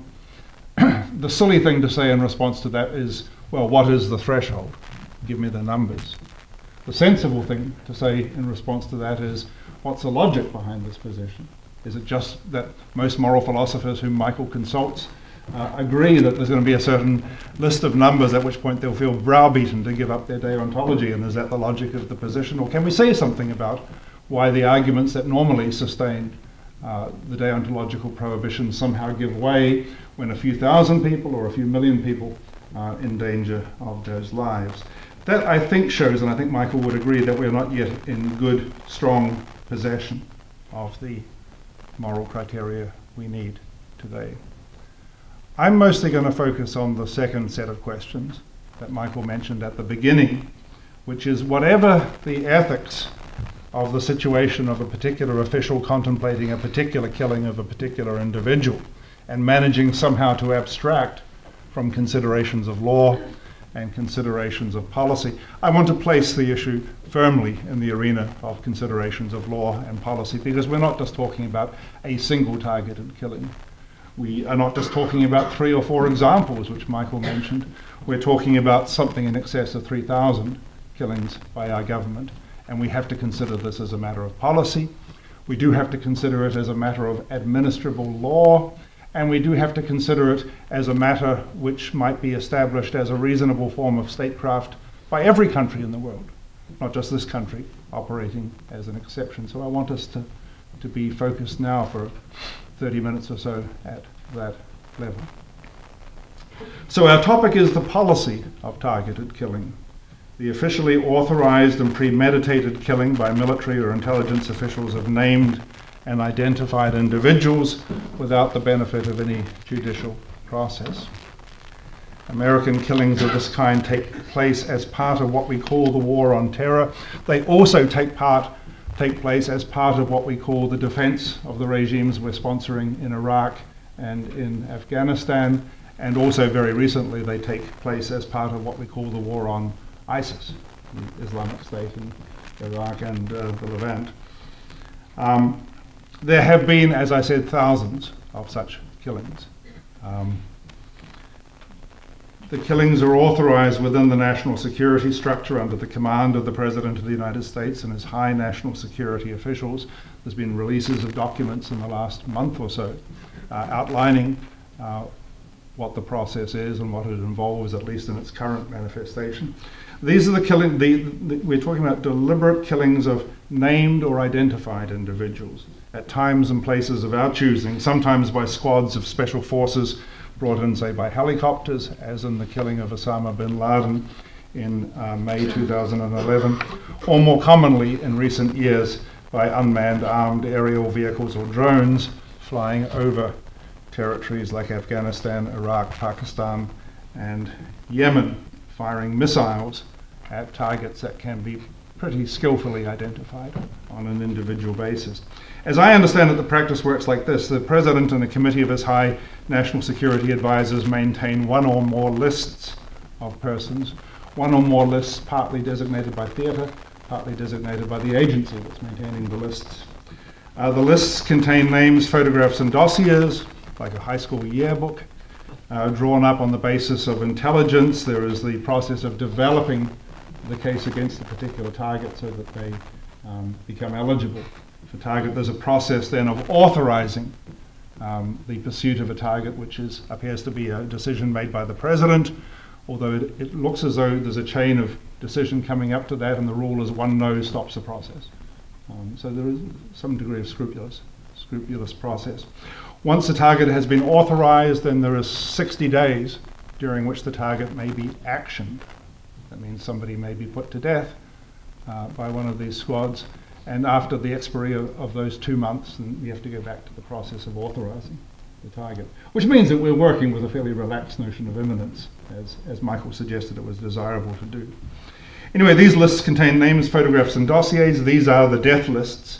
the silly thing to say in response to that is, well, what is the threshold? Give me the numbers. The sensible thing to say in response to that is, what's the logic behind this position? Is it just that most moral philosophers whom Michael consults uh, agree that there's going to be a certain list of numbers at which point they'll feel browbeaten to give up their deontology, and is that the logic of the position? Or can we say something about why the arguments that normally sustain uh, the deontological prohibition somehow give way when a few thousand people or a few million people are in danger of those lives? That, I think, shows, and I think Michael would agree, that we're not yet in good, strong possession of the moral criteria we need today. I'm mostly going to focus on the second set of questions that Michael mentioned at the beginning, which is whatever the ethics of the situation of a particular official contemplating a particular killing of a particular individual and managing somehow to abstract from considerations of law and considerations of policy. I want to place the issue firmly in the arena of considerations of law and policy, because we're not just talking about a single targeted killing. We are not just talking about three or four examples, which Michael mentioned. We're talking about something in excess of three thousand killings by our government, and we have to consider this as a matter of policy. We do have to consider it as a matter of administrable law, and we do have to consider it as a matter which might be established as a reasonable form of statecraft by every country in the world, not just this country operating as an exception. So I want us to, to be focused now for thirty minutes or so at that level. So our topic is the policy of targeted killing, the officially authorized and premeditated killing by military or intelligence officials of named and identified individuals without the benefit of any judicial process. American killings of this kind take place as part of what we call the war on terror. They also take part, take place as part of what we call the defense of the regimes we're sponsoring in Iraq and in Afghanistan, and also very recently they take place as part of what we call the war on ISIS, the Islamic State in Iraq and uh, the Levant. Um, There have been, as I said, thousands of such killings. Um, the killings are authorized within the national security structure under the command of the President of the United States and his high national security officials. There's been releases of documents in the last month or so uh, outlining uh, what the process is and what it involves, at least in its current manifestation. These are the killing, the, the, we're talking about deliberate killings of named or identified individuals at times and places of our choosing, sometimes by squads of special forces brought in, say, by helicopters, as in the killing of Osama bin Laden in uh, May two thousand eleven, or more commonly in recent years by unmanned armed aerial vehicles or drones flying over territories like Afghanistan, Iraq, Pakistan, and Yemen, firing missiles at targets that can be pretty skillfully identified on an individual basis. As I understand it, the practice works like this. The President and a committee of his high national security advisors maintain one or more lists of persons, one or more lists partly designated by theatre, partly designated by the agency that's maintaining the lists. Uh, the lists contain names, photographs, and dossiers, like a high school yearbook, uh, drawn up on the basis of intelligence. There is the process of developing the case against a particular target so that they um, become eligible for target. There's a process then of authorizing um, the pursuit of a target, which is appears to be a decision made by the President, although it, it looks as though there's a chain of decision coming up to that, and the rule is one no stops the process. Um, so there is some degree of scrupulous, scrupulous process. Once the target has been authorized, then there is sixty days during which the target may be actioned. That means somebody may be put to death uh, by one of these squads, and after the expiry of, of those two months, then we have to go back to the process of authorizing the target, which means that we're working with a fairly relaxed notion of imminence, as, as Michael suggested it was desirable to do. Anyway, these lists contain names, photographs, and dossiers. These are the death lists.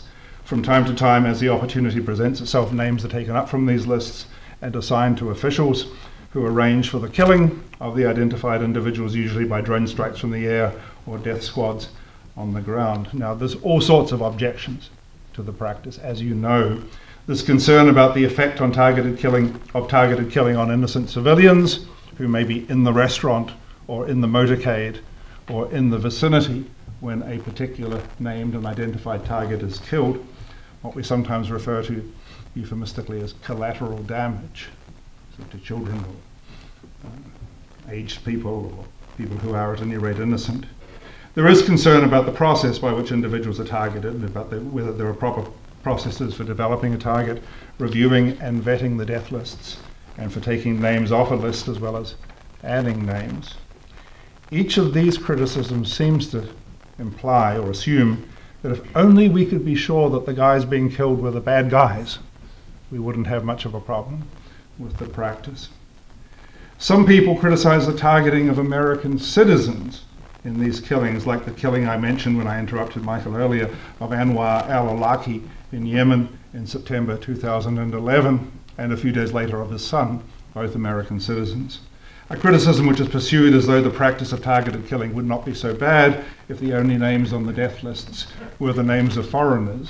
From time to time, as the opportunity presents itself, names are taken up from these lists and assigned to officials who arrange for the killing of the identified individuals, usually by drone strikes from the air or death squads on the ground. Now, there's all sorts of objections to the practice, as you know. There's concern about the effect on targeted killing of targeted killing on innocent civilians who may be in the restaurant or in the motorcade or in the vicinity when a particular named and identified target is killed, what we sometimes refer to euphemistically as collateral damage, so to children or uh, aged people or people who are at any rate innocent. There is concern about the process by which individuals are targeted, about the, whether there are proper processes for developing a target, reviewing and vetting the death lists, and for taking names off a list as well as adding names. Each of these criticisms seems to imply or assume that if only we could be sure that the guys being killed were the bad guys, we wouldn't have much of a problem with the practice. Some people criticize the targeting of American citizens in these killings, like the killing I mentioned when I interrupted Michael earlier of Anwar al-Awlaki in Yemen in September two thousand eleven, and a few days later of his son, both American citizens. A criticism which is pursued as though the practice of targeted killing would not be so bad if the only names on the death lists were the names of foreigners,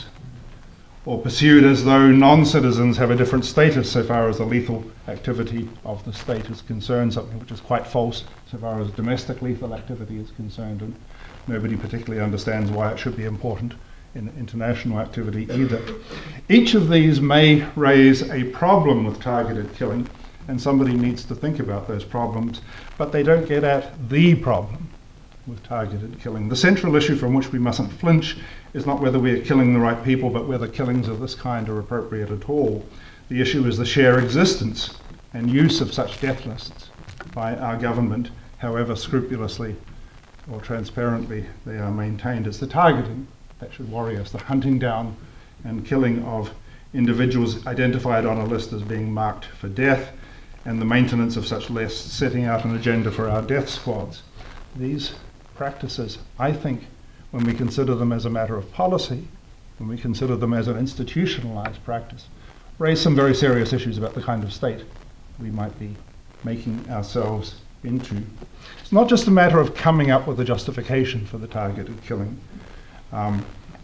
or pursued as though non-citizens have a different status so far as the lethal activity of the state is concerned, something which is quite false so far as domestic lethal activity is concerned, and nobody particularly understands why it should be important in international activity either. Each of these may raise a problem with targeted killing, and somebody needs to think about those problems, but they don't get at the problem with targeted killing. The central issue from which we mustn't flinch is not whether we are killing the right people, but whether killings of this kind are appropriate at all. The issue is the sheer existence and use of such death lists by our government, however scrupulously or transparently they are maintained. It's the targeting that should worry us, the hunting down and killing of individuals identified on a list as being marked for death, and the maintenance of such lists, setting out an agenda for our death squads. These practices, I think, when we consider them as a matter of policy, when we consider them as an institutionalized practice, raise some very serious issues about the kind of state we might be making ourselves into. It's not just a matter of coming up with a justification for the targeted killing. Um,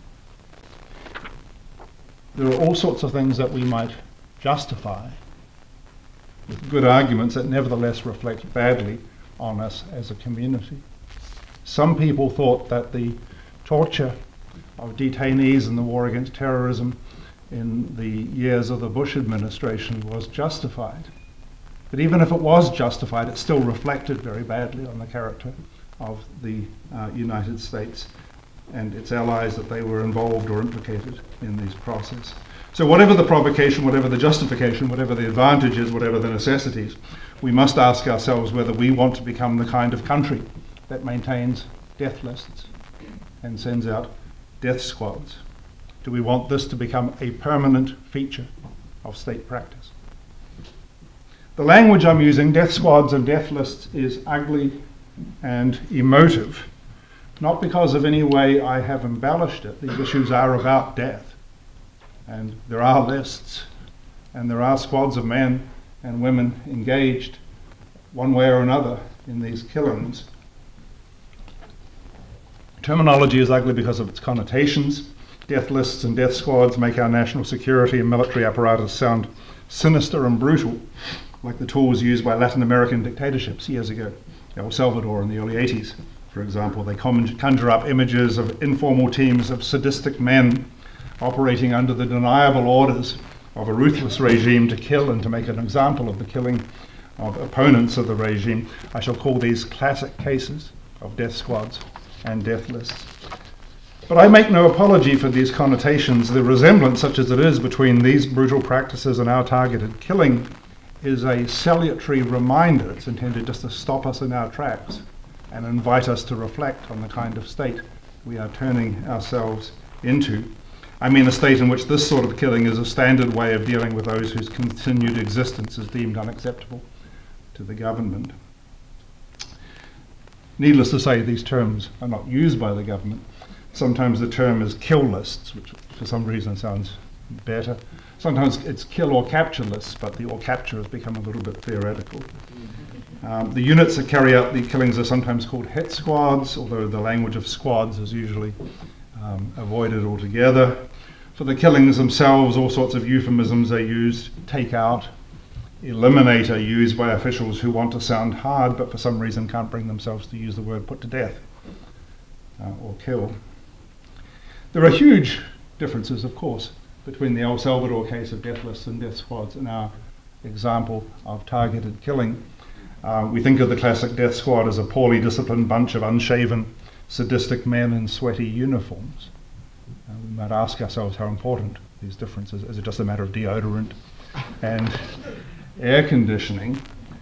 there are all sorts of things that we might justify with good arguments that nevertheless reflect badly on us as a community. Some people thought that the torture of detainees in the war against terrorism in the years of the Bush administration was justified. But even if it was justified, it still reflected very badly on the character of the uh, United States and its allies, that they were involved or implicated in these processes. So whatever the provocation, whatever the justification, whatever the advantages, whatever the necessities, we must ask ourselves whether we want to become the kind of country that maintains death lists and sends out death squads. Do we want this to become a permanent feature of state practice? The language I'm using, death squads and death lists, is ugly and emotive, not because of any way I have embellished it. These issues are about death. And there are lists, and there are squads of men and women engaged one way or another in these killings. Terminology is ugly because of its connotations. Death lists and death squads make our national security and military apparatus sound sinister and brutal, like the tools used by Latin American dictatorships years ago, El Salvador in the early eighties, for example. They conjure up images of informal teams of sadistic men operating under the deniable orders of a ruthless regime to kill and to make an example of the killing of opponents of the regime. I shall call these classic cases of death squads and death lists. But I make no apology for these connotations. The resemblance, such as it is, between these brutal practices and our targeted killing is a salutary reminder. It's intended just to stop us in our tracks and invite us to reflect on the kind of state we are turning ourselves into. I mean a state in which this sort of killing is a standard way of dealing with those whose continued existence is deemed unacceptable to the government. Needless to say, these terms are not used by the government. Sometimes the term is kill lists, which for some reason sounds better. Sometimes it's kill or capture lists, but the or capture has become a little bit theoretical. Um, the units that carry out the killings are sometimes called hit squads, although the language of squads is usually um, avoided altogether. For the killings themselves, all sorts of euphemisms are used. Take out, eliminate are used by officials who want to sound hard, but for some reason can't bring themselves to use the word put to death uh, or kill. There are huge differences, of course, between the El Salvador case of death lists and death squads and our example of targeted killing. Uh, we think of the classic death squad as a poorly disciplined bunch of unshaven, sadistic men in sweaty uniforms. Uh, we might ask ourselves how important these differences. Is it just a matter of deodorant and air conditioning?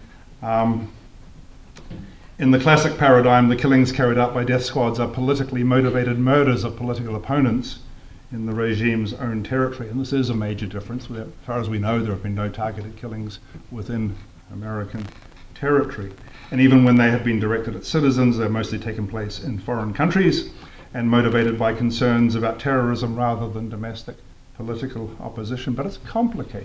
Um, in the classic paradigm, the killings carried out by death squads are politically motivated murders of political opponents in the regime's own territory, and this is a major difference. As far as we know, there have been no targeted killings within American territory. And even when they have been directed at citizens, they're mostly taken place in foreign countries and motivated by concerns about terrorism rather than domestic political opposition. But it's complicated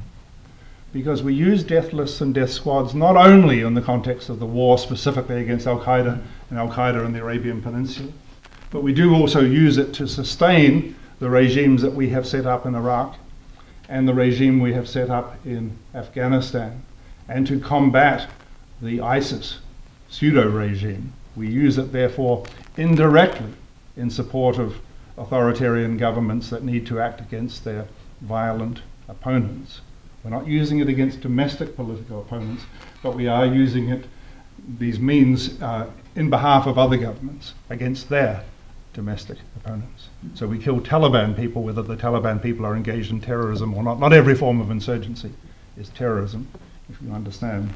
because we use death lists and death squads not only in the context of the war specifically against Al-Qaeda and Al-Qaeda in the Arabian Peninsula, but we do also use it to sustain the regimes that we have set up in Iraq and the regime we have set up in Afghanistan, and to combat the ISIS pseudo-regime. We use it, therefore, indirectly in support of authoritarian governments that need to act against their violent opponents. We're not using it against domestic political opponents, but we are using it, these means, uh, in behalf of other governments against their domestic opponents. So we kill Taliban people, whether the Taliban people are engaged in terrorism or not. Not every form of insurgency is terrorism, if you understand.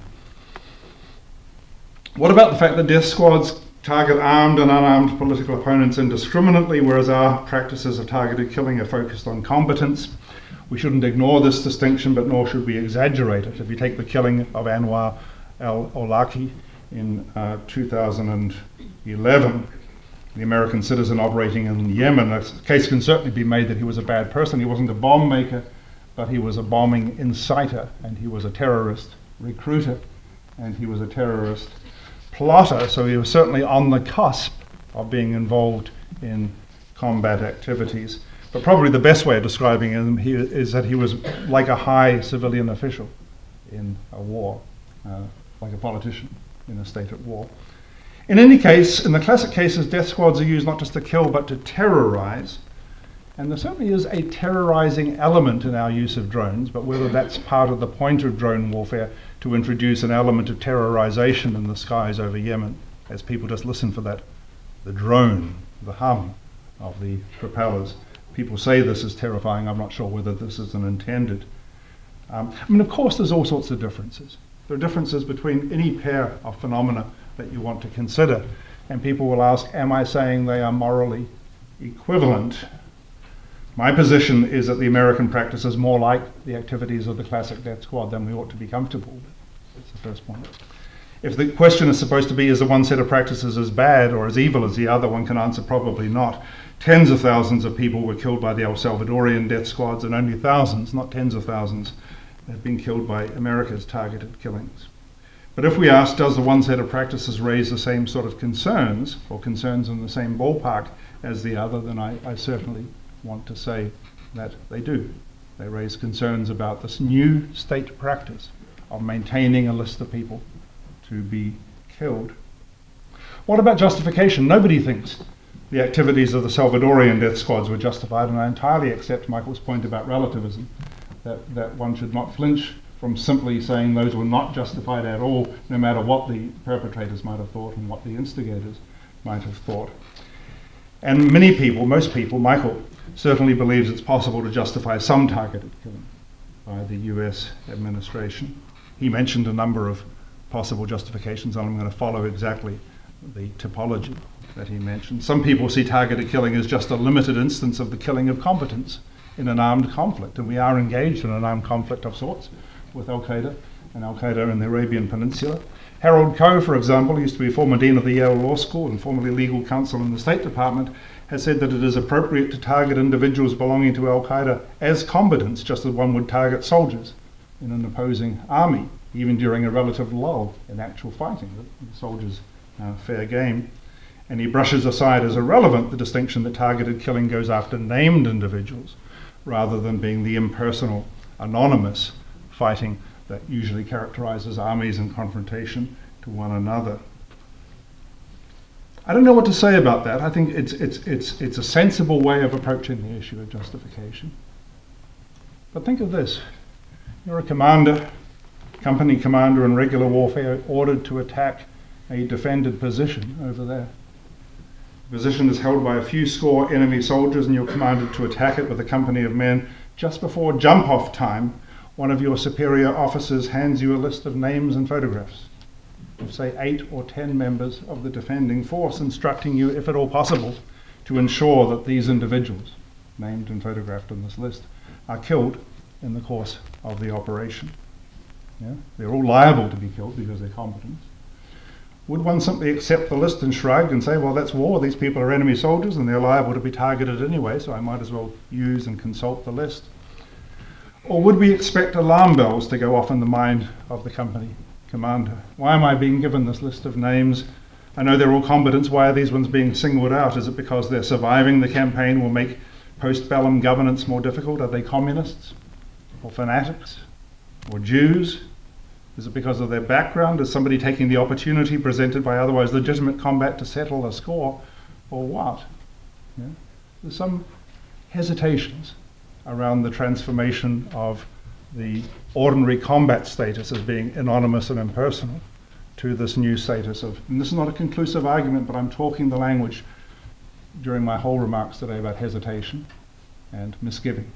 What about the fact that death squads target armed and unarmed political opponents indiscriminately, whereas our practices of targeted killing are focused on combatants? We shouldn't ignore this distinction, but nor should we exaggerate it. If you take the killing of Anwar al-Awlaki in uh, two thousand eleven, the American citizen operating in Yemen, a case can certainly be made that he was a bad person. He wasn't a bomb maker, but he was a bombing inciter, and he was a terrorist recruiter, and he was a terrorist plotter, so he was certainly on the cusp of being involved in combat activities. But probably the best way of describing him he, is that he was like a high civilian official in a war, uh, like a politician in a state at war. In any case, in the classic cases, death squads are used not just to kill, but to terrorize. And there certainly is a terrorizing element in our use of drones, but whether that's part of the point of drone warfare to introduce an element of terrorization in the skies over Yemen, as people just listen for that, the drone, the hum of the propellers. People say this is terrifying. I'm not sure whether this is an intended. Um, I mean, of course, there's all sorts of differences. There are differences between any pair of phenomena that you want to consider. And people will ask, am I saying they are morally equivalent? My position is that the American practice is more like the activities of the classic death squad than we ought to be comfortable with. That's the first point. If the question is supposed to be, is the one set of practices as bad or as evil as the other, one can answer probably not. Tens of thousands of people were killed by the El Salvadorian death squads, and only thousands, not tens of thousands, have been killed by America's targeted killings. But if we ask, does the one set of practices raise the same sort of concerns, or concerns in the same ballpark as the other, then I, I certainly want to say that they do. They raise concerns about this new state practice of maintaining a list of people to be killed. What about justification? Nobody thinks the activities of the Salvadorian death squads were justified, and I entirely accept Michael's point about relativism, that, that one should not flinch from simply saying those were not justified at all, no matter what the perpetrators might have thought and what the instigators might have thought. And many people, most people, Michael certainly believes it's possible to justify some targeted killing by the U S administration. He mentioned a number of possible justifications, and I'm going to follow exactly the typology that he mentioned. Some people see targeted killing as just a limited instance of the killing of combatants in an armed conflict, and we are engaged in an armed conflict of sorts with Al-Qaeda and Al-Qaeda in the Arabian Peninsula. Harold Coe, for example, used to be former dean of the Yale Law School and formerly legal counsel in the State Department, has said that it is appropriate to target individuals belonging to Al-Qaeda as combatants, just as one would target soldiers in an opposing army, even during a relative lull in actual fighting. The soldiers uh, fair game. And he brushes aside as irrelevant the distinction that targeted killing goes after named individuals, rather than being the impersonal, anonymous fighting that usually characterizes armies in confrontation to one another. I don't know what to say about that. I think it's, it's, it's, it's a sensible way of approaching the issue of justification. But think of this. You're a commander, company commander in regular warfare, ordered to attack a defended position over there. The position is held by a few score enemy soldiers, and you're commanded to attack it with a company of men. Just before jump-off time, one of your superior officers hands you a list of names and photographs of, say, eight or ten members of the defending force, instructing you, if at all possible, to ensure that these individuals, named and photographed on this list, are killed in the course of the operation. Yeah? They're all liable to be killed because they're combatants. Would one simply accept the list and shrug and say, well, that's war, these people are enemy soldiers and they're liable to be targeted anyway, so I might as well use and consult the list? Or would we expect alarm bells to go off in the mind of the company commander? Why am I being given this list of names? I know they're all combatants. Why are these ones being singled out? Is it because they're surviving the campaign will make post-bellum governance more difficult? Are they communists or fanatics or Jews? Is it because of their background? Is somebody taking the opportunity presented by otherwise legitimate combat to settle a score? Or what? Yeah? There's some hesitations around the transformation of the ordinary combat status as being anonymous and impersonal to this new status of, and this is not a conclusive argument, but I'm talking the language during my whole remarks today about hesitation and misgiving.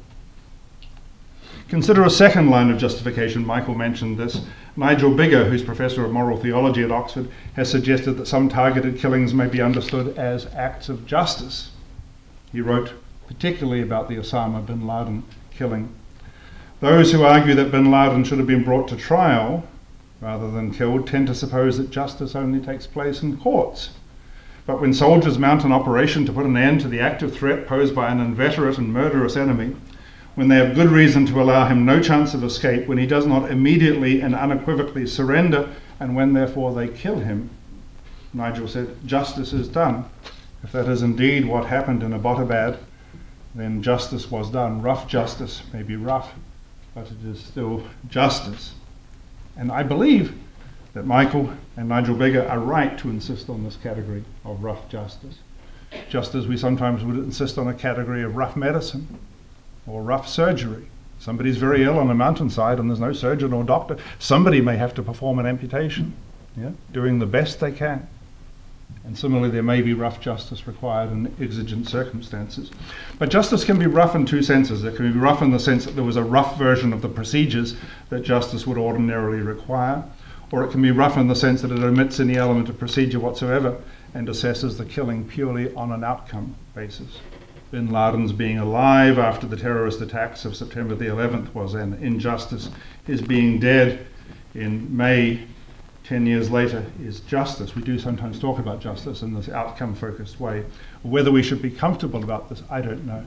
Consider a second line of justification. Michael mentioned this. Nigel Bigger, who's professor of moral theology at Oxford, has suggested that some targeted killings may be understood as acts of justice. He wrote particularly about the Osama bin Laden killing. Those who argue that bin Laden should have been brought to trial rather than killed tend to suppose that justice only takes place in courts. But when soldiers mount an operation to put an end to the active threat posed by an inveterate and murderous enemy, when they have good reason to allow him no chance of escape, when he does not immediately and unequivocally surrender, and when therefore they kill him, Nigel said, justice is done. If that is indeed what happened in Abbottabad, then justice was done. Rough justice may be rough, but it is still justice. And I believe that Michael and Nigel Bigger are right to insist on this category of rough justice, just as we sometimes would insist on a category of rough medicine or rough surgery. Somebody's very ill on a mountainside and there's no surgeon or doctor. Somebody may have to perform an amputation, yeah, doing the best they can. And similarly, there may be rough justice required in exigent circumstances. But justice can be rough in two senses. It can be rough in the sense that there was a rough version of the procedures that justice would ordinarily require, or it can be rough in the sense that it omits any element of procedure whatsoever and assesses the killing purely on an outcome basis. Bin Laden's being alive after the terrorist attacks of September the eleventh was an injustice. His being dead in May ten years later is justice. We do sometimes talk about justice in this outcome-focused way. Whether we should be comfortable about this, I don't know.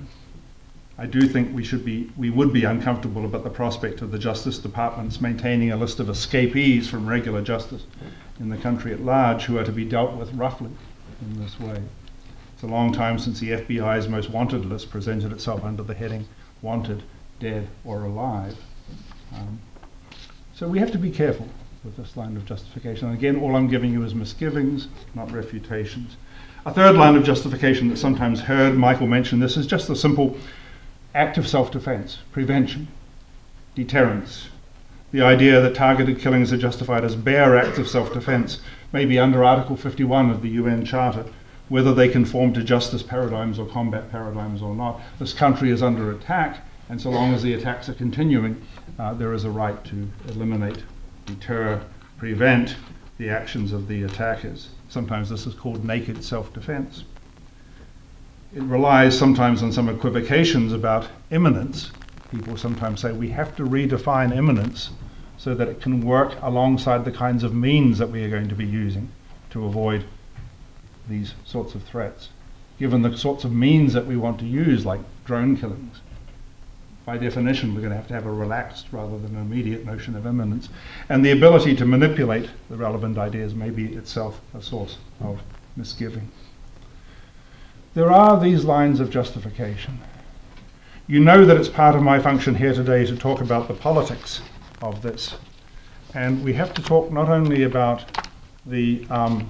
I do think we should be, we would be uncomfortable about the prospect of the Justice Department's maintaining a list of escapees from regular justice in the country at large who are to be dealt with roughly in this way. It's a long time since the F B I's most wanted list presented itself under the heading wanted, dead, or alive. Um, so we have to be careful with this line of justification. And again, all I'm giving you is misgivings, not refutations. A third line of justification that's sometimes heard, Michael mentioned this, is just the simple act of self-defense, prevention, deterrence. The idea that targeted killings are justified as bare acts of self-defense may be under Article fifty-one of the U N Charter, whether they conform to justice paradigms or combat paradigms or not. This country is under attack, and so long as the attacks are continuing, uh, there is a right to eliminate, deter, prevent the actions of the attackers. Sometimes this is called naked self-defense. It relies sometimes on some equivocations about imminence. People sometimes say we have to redefine imminence so that it can work alongside the kinds of means that we are going to be using to avoid these sorts of threats. Given the sorts of means that we want to use, like drone killings, by definition we're going to have to have a relaxed rather than an immediate notion of imminence. And the ability to manipulate the relevant ideas may be itself a source of misgiving. There are these lines of justification. You know that it's part of my function here today to talk about the politics of this. And we have to talk not only about the, um,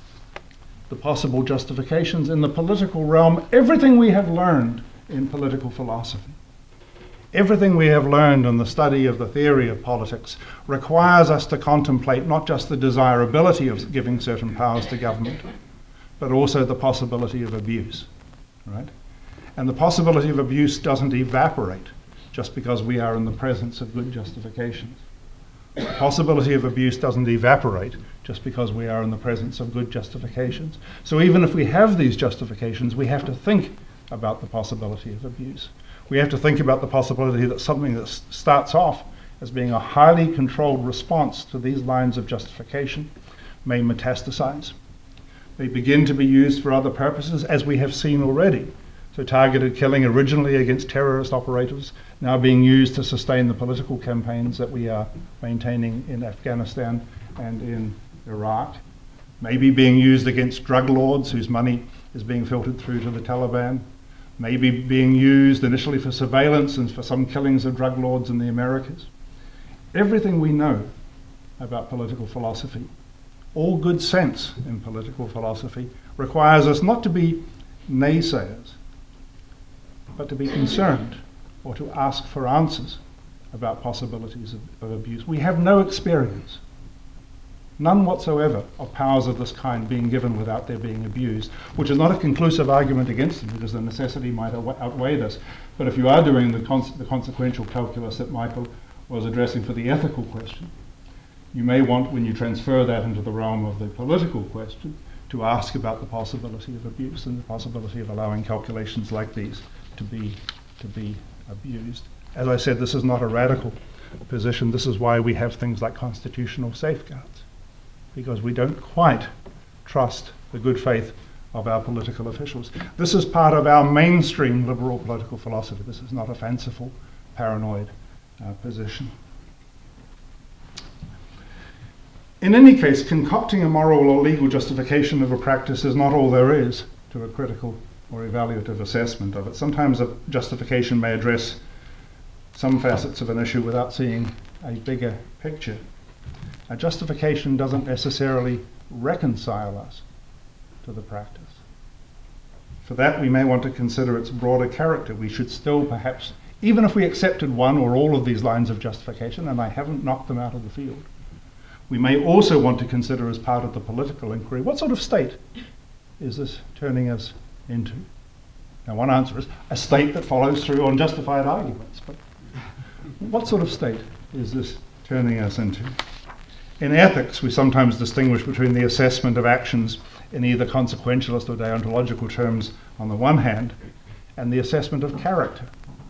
the possible justifications in the political realm, everything we have learned in political philosophy, everything we have learned in the study of the theory of politics requires us to contemplate not just the desirability of giving certain powers to government, but also the possibility of abuse, right? And the possibility of abuse doesn't evaporate just because we are in the presence of good justifications. The possibility of abuse doesn't evaporate just because we are in the presence of good justifications. So even if we have these justifications, we have to think about the possibility of abuse. We have to think about the possibility that something that s- starts off as being a highly controlled response to these lines of justification may metastasize, may begin to be used for other purposes, as we have seen already. So targeted killing originally against terrorist operators, now being used to sustain the political campaigns that we are maintaining in Afghanistan and in Iraq, maybe being used against drug lords whose money is being filtered through to the Taliban, maybe being used initially for surveillance and for some killings of drug lords in the Americas. Everything we know about political philosophy, all good sense in political philosophy, requires us not to be naysayers, but to be concerned or to ask for answers about possibilities of, of abuse. We have no experience, none whatsoever, of powers of this kind being given without their being abused, which is not a conclusive argument against them, because the necessity might outweigh this. But if you are doing the, cons- the consequential calculus that Michael was addressing for the ethical question, you may want, when you transfer that into the realm of the political question, to ask about the possibility of abuse and the possibility of allowing calculations like these to be to be abused. As I said, this is not a radical position. This is why we have things like constitutional safeguards, because we don't quite trust the good faith of our political officials. This is part of our mainstream liberal political philosophy. This is not a fanciful, paranoid uh, position. In any case, concocting a moral or legal justification of a practice is not all there is to a critical or evaluative assessment of it. Sometimes a justification may address some facets of an issue without seeing a bigger picture. A justification doesn't necessarily reconcile us to the practice. For that, we may want to consider its broader character. We should still perhaps, even if we accepted one or all of these lines of justification, and I haven't knocked them out of the field, we may also want to consider as part of the political inquiry, what sort of state is this turning us into? Now, one answer is a state that follows through on justified arguments. But what sort of state is this turning us into? In ethics, we sometimes distinguish between the assessment of actions in either consequentialist or deontological terms on the one hand, and the assessment of character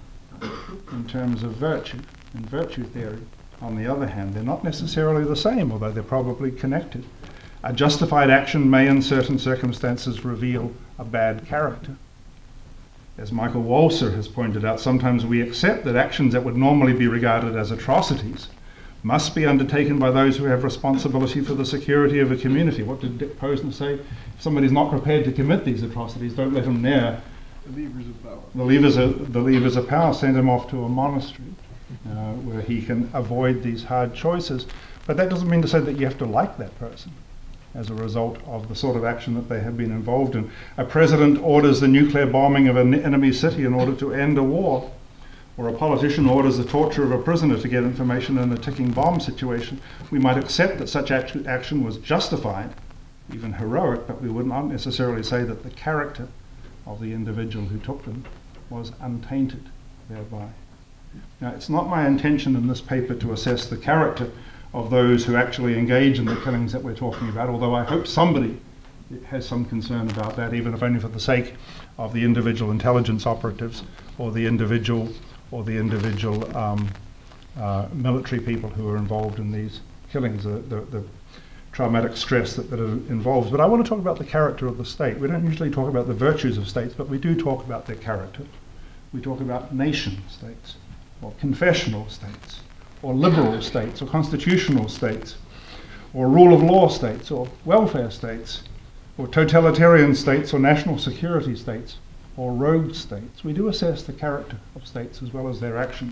in terms of virtue, in virtue theory on the other hand. They're not necessarily the same, although they're probably connected. A justified action may in certain circumstances reveal a bad character. As Michael Walser has pointed out, sometimes we accept that actions that would normally be regarded as atrocities must be undertaken by those who have responsibility for the security of a community. What did Dick Posner say? If somebody's not prepared to commit these atrocities, don't let him near The levers of power. the levers of, the levers of power. Send him off to a monastery uh, where he can avoid these hard choices. But that doesn't mean to say that you have to like that person as a result of the sort of action that they have been involved in. A president orders the nuclear bombing of an enemy city in order to end a war, or a politician orders the torture of a prisoner to get information in a ticking bomb situation. We might accept that such action, action was justified, even heroic, but we would not necessarily say that the character of the individual who took them was untainted thereby. Now, it's not my intention in this paper to assess the character of those who actually engage in the killings that we're talking about, although I hope somebody has some concern about that, even if only for the sake of the individual intelligence operatives or the individual or the individual um, uh, military people who are involved in these killings, the, the, the traumatic stress that, that it involves. But I want to talk about the character of the state. We don't usually talk about the virtues of states, but we do talk about their character. We talk about nation states, or confessional states, or liberal states, or constitutional states, or rule of law states, or welfare states, or totalitarian states, or national security states, or rogue states. We do assess the character of states as well as their actions.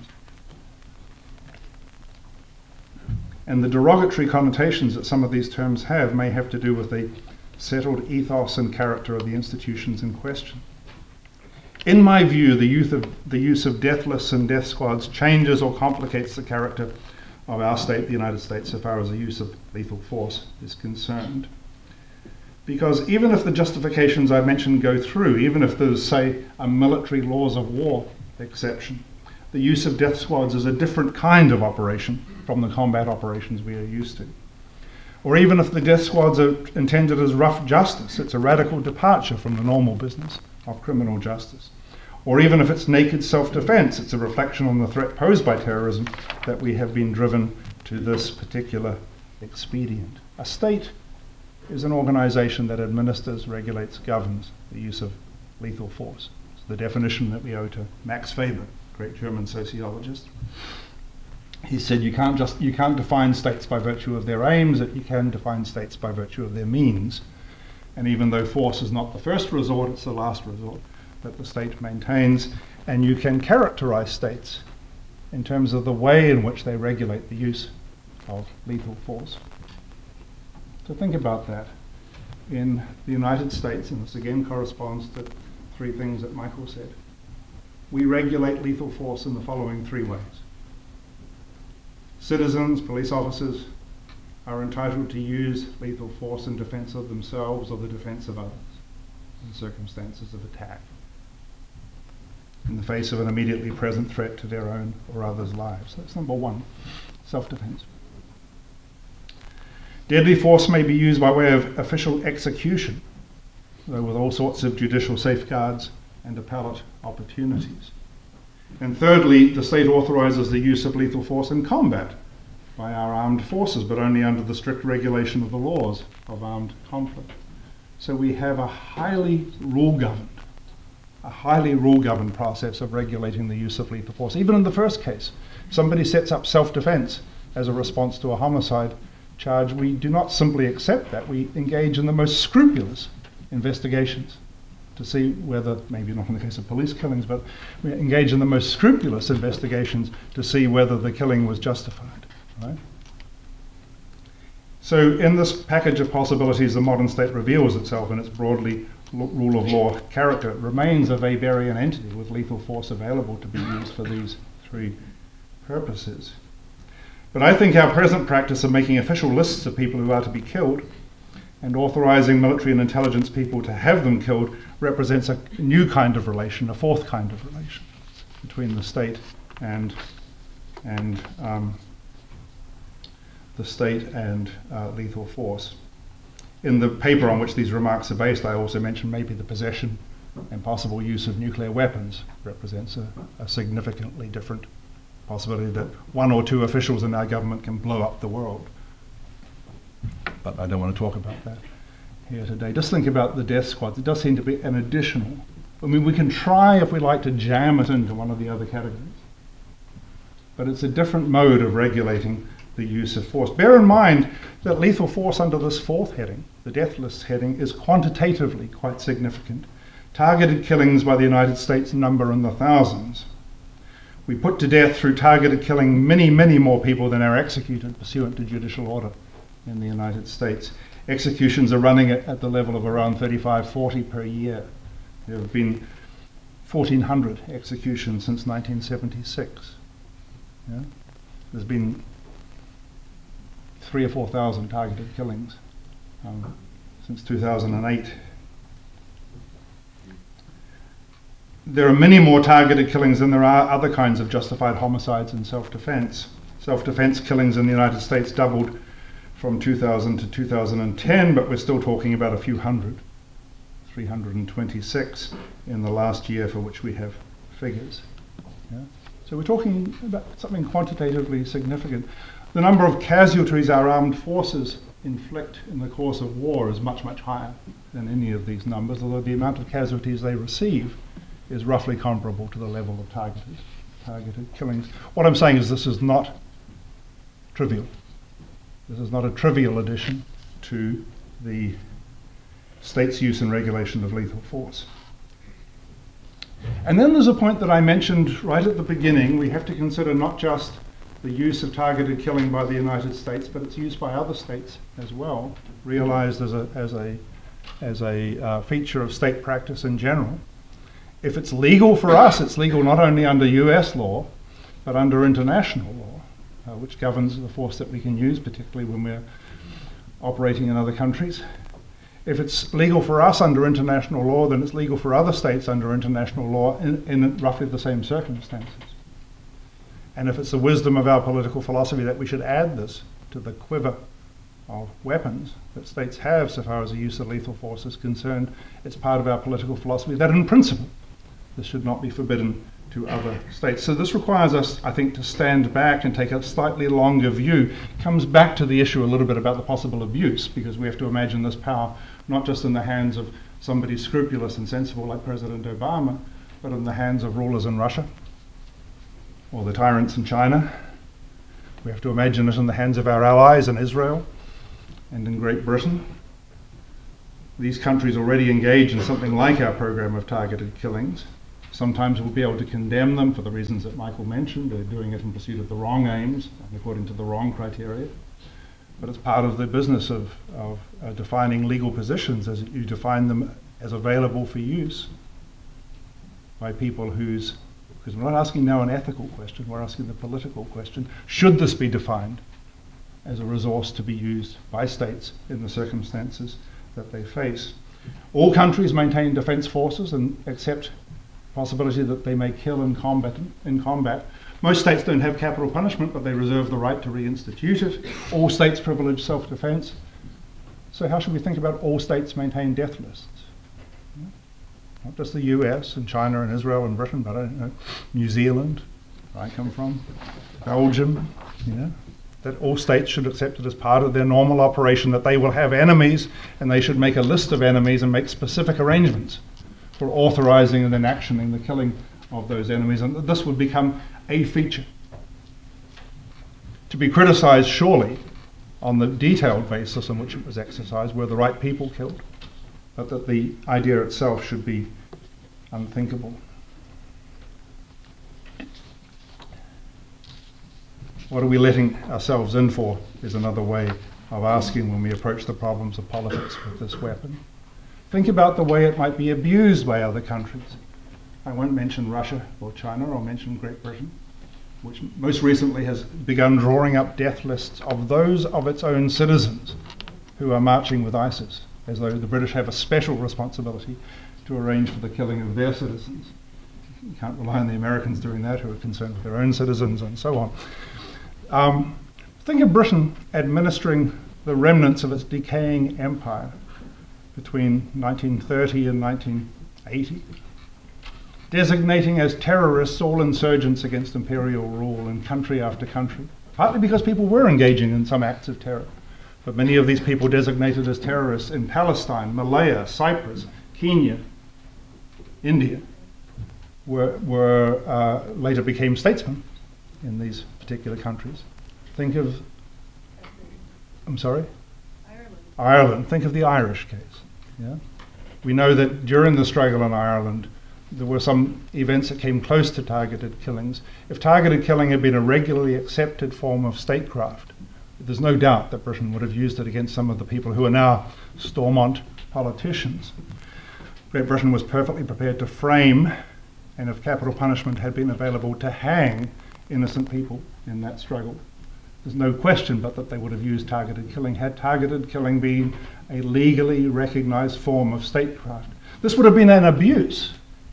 And the derogatory connotations that some of these terms have may have to do with the settled ethos and character of the institutions in question. In my view, the, youth of, the use of death lists and death squads changes or complicates the character of our state, the United States, so far as the use of lethal force is concerned. Because even if the justifications I mentioned go through, even if there's, say, a military laws of war exception, the use of death squads is a different kind of operation from the combat operations we are used to. Or even if the death squads are intended as rough justice, it's a radical departure from the normal business of criminal justice. Or even if it's naked self-defense, it's a reflection on the threat posed by terrorism that we have been driven to this particular expedient. A state is an organization that administers, regulates, governs the use of lethal force. It's the definition that we owe to Max Weber, great German sociologist. He said you can't just you can't define states by virtue of their aims, that you can define states by virtue of their means. And even though force is not the first resort, it's the last resort that the state maintains. And you can characterize states in terms of the way in which they regulate the use of lethal force. So think about that. In the United States, and this again corresponds to three things that Michael said, we regulate lethal force in the following three ways. Citizens, police officers, are entitled to use lethal force in defense of themselves or the defense of others in circumstances of attack, in the face of an immediately present threat to their own or others' lives. That's number one, self-defense. Deadly force may be used by way of official execution, though with all sorts of judicial safeguards and appellate opportunities. And thirdly, the state authorizes the use of lethal force in combat by our armed forces, but only under the strict regulation of the laws of armed conflict. So we have a highly rule-governed, a highly rule-governed process of regulating the use of lethal force. Even in the first case, somebody sets up self-defense as a response to a homicide charge. We do not simply accept that. We engage in the most scrupulous investigations to see whether, maybe not in the case of police killings, but we engage in the most scrupulous investigations to see whether the killing was justified. Right? So in this package of possibilities, the modern state reveals itself in its broadly l- rule of law character. It remains a Weberian entity with lethal force available to be used for these three purposes. But I think our present practice of making official lists of people who are to be killed and authorizing military and intelligence people to have them killed represents a new kind of relation, a fourth kind of relation between the state and and um, the state and uh, lethal force. In the paper on which these remarks are based, I also mentioned maybe the possession and possible use of nuclear weapons represents a, a significantly different possibility that one or two officials in our government can blow up the world. But I don't want to talk about that here today. Just think about the death squads. It does seem to be an additional. I mean, we can try, if we like, to jam it into one of the other categories. But it's a different mode of regulating the use of force. Bear in mind that lethal force under this fourth heading, the death list heading, is quantitatively quite significant. Targeted killings by the United States number in the thousands. We put to death through targeted killing many, many more people than are executed pursuant to judicial order in the United States. Executions are running at, at the level of around thirty-five, forty per year. There have been fourteen hundred executions since nineteen seventy-six. Yeah? There's been three or four thousand targeted killings um, since two thousand eight. There are many more targeted killings than there are other kinds of justified homicides and self-defense. Self-defense killings in the United States doubled from two thousand to two thousand ten, but we're still talking about a few hundred, three hundred twenty-six in the last year for which we have figures. Yeah? So we're talking about something quantitatively significant. The number of casualties our armed forces inflict in the course of war is much, much higher than any of these numbers, although the amount of casualties they receive is roughly comparable to the level of targeted, targeted killings. What I'm saying is this is not trivial. This is not a trivial addition to the state's use and regulation of lethal force. And then there's a point that I mentioned right at the beginning. We have to consider not just the use of targeted killing by the United States, but its use by other states as well, realized as a, as a, as a uh, feature of state practice in general. If it's legal for us, it's legal not only under U S law, but under international law, uh, which governs the force that we can use, particularly when we're operating in other countries. If it's legal for us under international law, then it's legal for other states under international law in, in roughly the same circumstances. And if it's the wisdom of our political philosophy that we should add this to the quiver of weapons that states have so far as the use of lethal force is concerned, it's part of our political philosophy that in principle this should not be forbidden to other states. So this requires us, I think, to stand back and take a slightly longer view. It comes back to the issue a little bit about the possible abuse, because we have to imagine this power not just in the hands of somebody scrupulous and sensible like President Obama, but in the hands of rulers in Russia or the tyrants in China. We have to imagine it in the hands of our allies in Israel and in Great Britain. These countries already engage in something like our program of targeted killings. Sometimes we'll be able to condemn them for the reasons that Michael mentioned. They're doing it in pursuit of the wrong aims and according to the wrong criteria. But it's part of the business of, of uh, defining legal positions as you define them as available for use by people whose, because we're not asking now an ethical question, we're asking the political question, should this be defined as a resource to be used by states in the circumstances that they face? All countries maintain defense forces and accept possibility that they may kill in combat. In combat. Most states don't have capital punishment, but they reserve the right to reinstitute it. All states privilege self-defense. So how should we think about all states maintain death lists? Not just the U S and China and Israel and Britain, but I don't know, New Zealand, where I come from, Belgium, you know, that all states should accept it as part of their normal operation, that they will have enemies and they should make a list of enemies and make specific arrangements for authorizing and then actioning the killing of those enemies, and this would become a feature to be criticized surely on the detailed basis on which it was exercised, were the right people killed, but that the idea itself should be unthinkable. What are we letting ourselves in for is another way of asking when we approach the problems of politics with this weapon. Think about the way it might be abused by other countries. I won't mention Russia or China, I'll mention Great Britain, which most recently has begun drawing up death lists of those of its own citizens who are marching with ISIS, as though the British have a special responsibility to arrange for the killing of their citizens. You can't rely on the Americans doing that, who are concerned with their own citizens and so on. Um, think of Britain administering the remnants of its decaying empire between nineteen thirty and nineteen eighty. Designating as terrorists all insurgents against imperial rule in country after country, partly because people were engaging in some acts of terror, but many of these people designated as terrorists in Palestine, Malaya, Cyprus, Kenya, India, were, were uh, later became statesmen in these particular countries. Think of, I'm sorry? Ireland. Ireland. Think of the Irish case. Yeah? We know that during the struggle in Ireland, there were some events that came close to targeted killings. If targeted killing had been a regularly accepted form of statecraft, there's no doubt that Britain would have used it against some of the people who are now Stormont politicians. Great Britain was perfectly prepared to frame, and if capital punishment had been available, to hang innocent people in that struggle. There's no question but that they would have used targeted killing had targeted killing been a legally recognized form of statecraft. This would have been an abuse.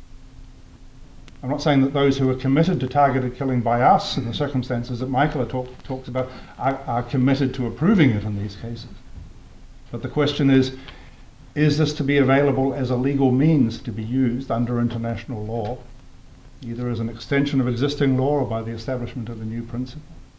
I'm not saying that those who are committed to targeted killing by us in the circumstances that Michael talk, talks about are, are committed to approving it in these cases. But the question is, is this to be available as a legal means to be used under international law either as an extension of existing law or by the establishment of a new principle.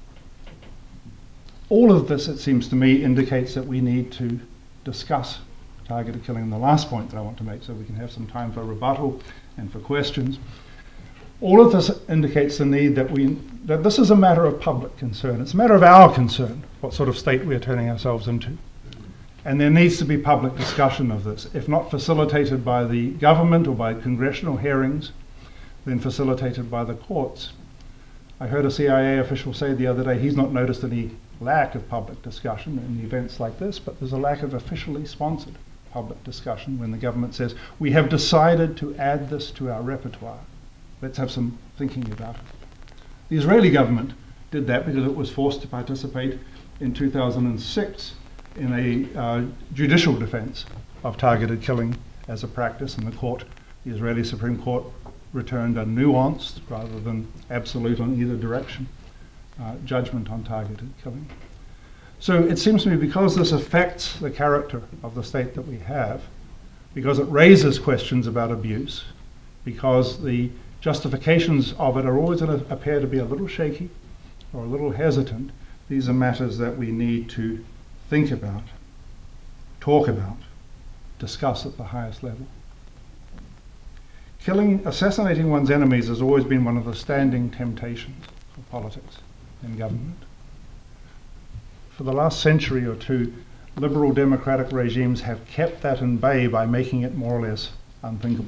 All of this, it seems to me, indicates that we need to discuss targeted killing. And the last point that I want to make, so we can have some time for rebuttal and for questions. All of this indicates the need that we that this is a matter of public concern. It's a matter of our concern, what sort of state we are turning ourselves into. And there needs to be public discussion of this, if not facilitated by the government or by congressional hearings, then facilitated by the courts. I heard a C I A official say the other day he's not noticed any lack of public discussion in events like this, but there's a lack of officially sponsored public discussion when the government says, we have decided to add this to our repertoire. Let's have some thinking about it. The Israeli government did that because it was forced to participate in two thousand six in a uh, judicial defense of targeted killing as a practice, and the court, the Israeli Supreme Court, returned a nuanced rather than absolute on either direction uh, judgment on targeted killing. So it seems to me, because this affects the character of the state that we have, because it raises questions about abuse, because the justifications of it are always going to appear to be a little shaky or a little hesitant, these are matters that we need to think about, talk about, discuss at the highest level. Killing, assassinating one's enemies has always been one of the standing temptations of politics and government. For the last century or two, liberal democratic regimes have kept that in bay by making it more or less unthinkable.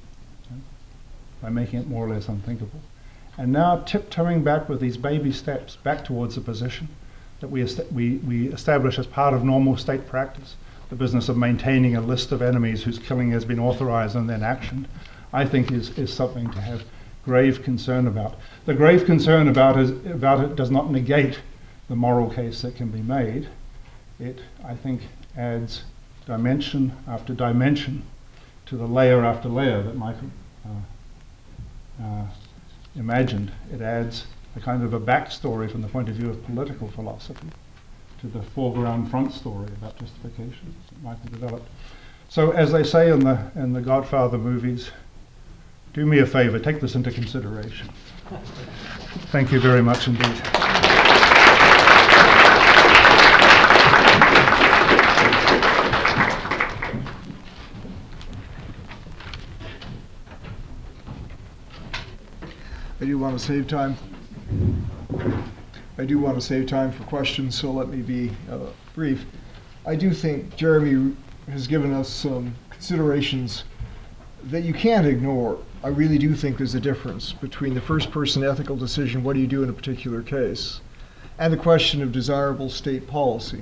By making it more or less unthinkable. And now tiptoeing back with these baby steps back towards a position that we, est we, we establish as part of normal state practice, the business of maintaining a list of enemies whose killing has been authorized and then actioned, I think is, is something to have grave concern about. The grave concern about, is, about it does not negate the moral case that can be made. It, I think, adds dimension after dimension to the layer after layer that Michael uh, Uh, imagined. It adds a kind of a backstory from the point of view of political philosophy to the foreground front story about justification that Michael developed. So, as they say in the in the Godfather movies, do me a favor, take this into consideration. Thank you very much indeed. I do want to save time. I do want to save time for questions, so let me be uh, brief. I do think Jeremy has given us some considerations that you can't ignore. I really do think there's a difference between the first-person ethical decision, what do you do in a particular case, and the question of desirable state policy.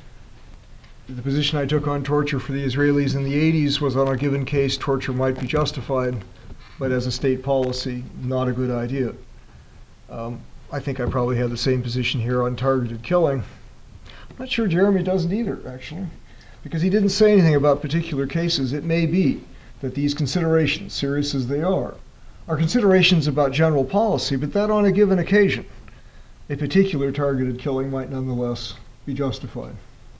The position I took on torture for the Israelis in the eighties was, on a given case, torture might be justified, but as a state policy, not a good idea. Um, I think I probably had the same position here on targeted killing. I'm not sure Jeremy doesn't either, actually, because he didn't say anything about particular cases. It may be that these considerations, serious as they are, are considerations about general policy, but that on a given occasion, a particular targeted killing might nonetheless be justified.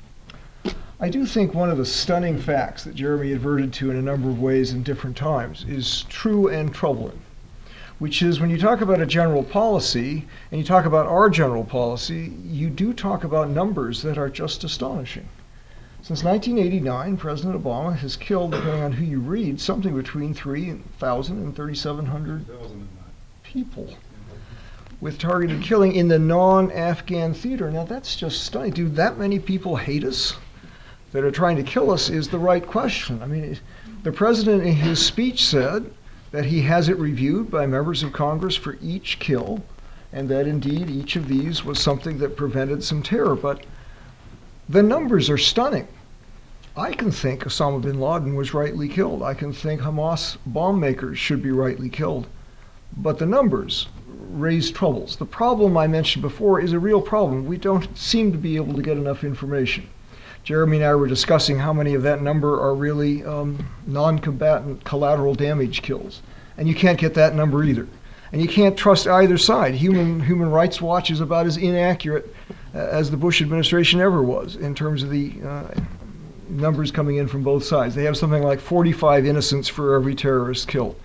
I do think one of the stunning facts that Jeremy adverted to in a number of ways in different times is true and troubling, which is when you talk about a general policy, and you talk about our general policy, you do talk about numbers that are just astonishing. Since nineteen eighty-nine, President Obama has killed, depending on who you read, something between three thousand and thirty-seven hundred people with targeted killing in the non-Afghan theater. Now that's just stunning. Do that many people hate us that are trying to kill us is the right question. I mean, the president in his speech said that he has it reviewed by members of Congress for each kill, and that indeed each of these was something that prevented some terror. But the numbers are stunning. I can think Osama bin Laden was rightly killed. I can think Hamas bomb makers should be rightly killed. But the numbers raise troubles. The problem I mentioned before is a real problem. We don't seem to be able to get enough information. Jeremy and I were discussing how many of that number are really um, non-combatant collateral damage kills. And you can't get that number either. And you can't trust either side. Human, Human Rights Watch is about as inaccurate uh, as the Bush administration ever was in terms of the uh, numbers coming in from both sides. They have something like forty-five innocents for every terrorist killed.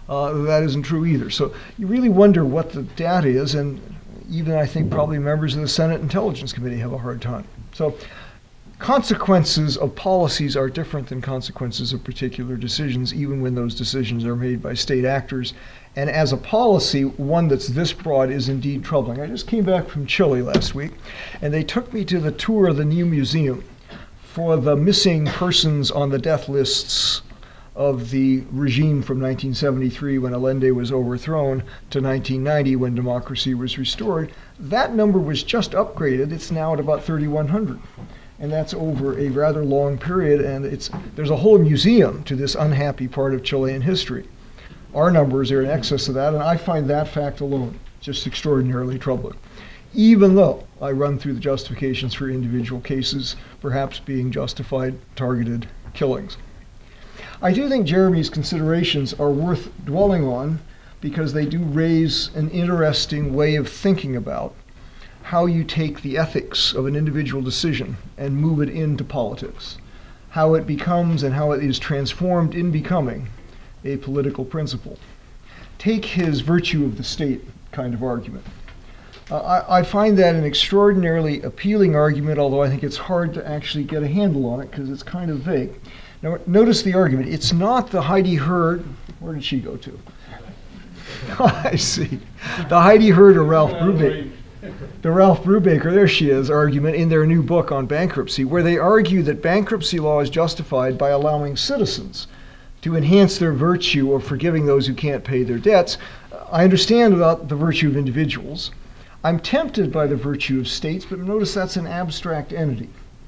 uh, that isn't true either. So you really wonder what the data is, and even I think probably members of the Senate Intelligence Committee have a hard time. So consequences of policies are different than consequences of particular decisions, even when those decisions are made by state actors. And as a policy, one that's this broad is indeed troubling. I just came back from Chile last week, and they took me to the tour of the new museum for the missing persons on the death lists of the regime from nineteen seventy-three when Allende was overthrown to nineteen ninety when democracy was restored. That number was just upgraded. It's now at about thirty-one hundred. And that's over a rather long period, and it's there's a whole museum to this unhappy part of Chilean history. Our numbers are in excess of that, and I find that fact alone just extraordinarily troubling, even though I run through the justifications for individual cases perhaps being justified targeted killings. I do think Jeremy's considerations are worth dwelling on because they do raise an interesting way of thinking about how you take the ethics of an individual decision and move it into politics, how it becomes and how it is transformed in becoming a political principle. Take his virtue of the state kind of argument. Uh, I, I find that an extraordinarily appealing argument, although I think it's hard to actually get a handle on it because it's kind of vague. Now, notice the argument. It's not the Heidi Hurd, where did she go to? I see. The Heidi Hurd or Ralph Brubaker. The Ralph Brubaker, there she is, argument in their new book on bankruptcy, where they argue that bankruptcy law is justified by allowing citizens to enhance their virtue of forgiving those who can't pay their debts. I understand about the virtue of individuals. I'm tempted by the virtue of states, but notice that's an abstract entity.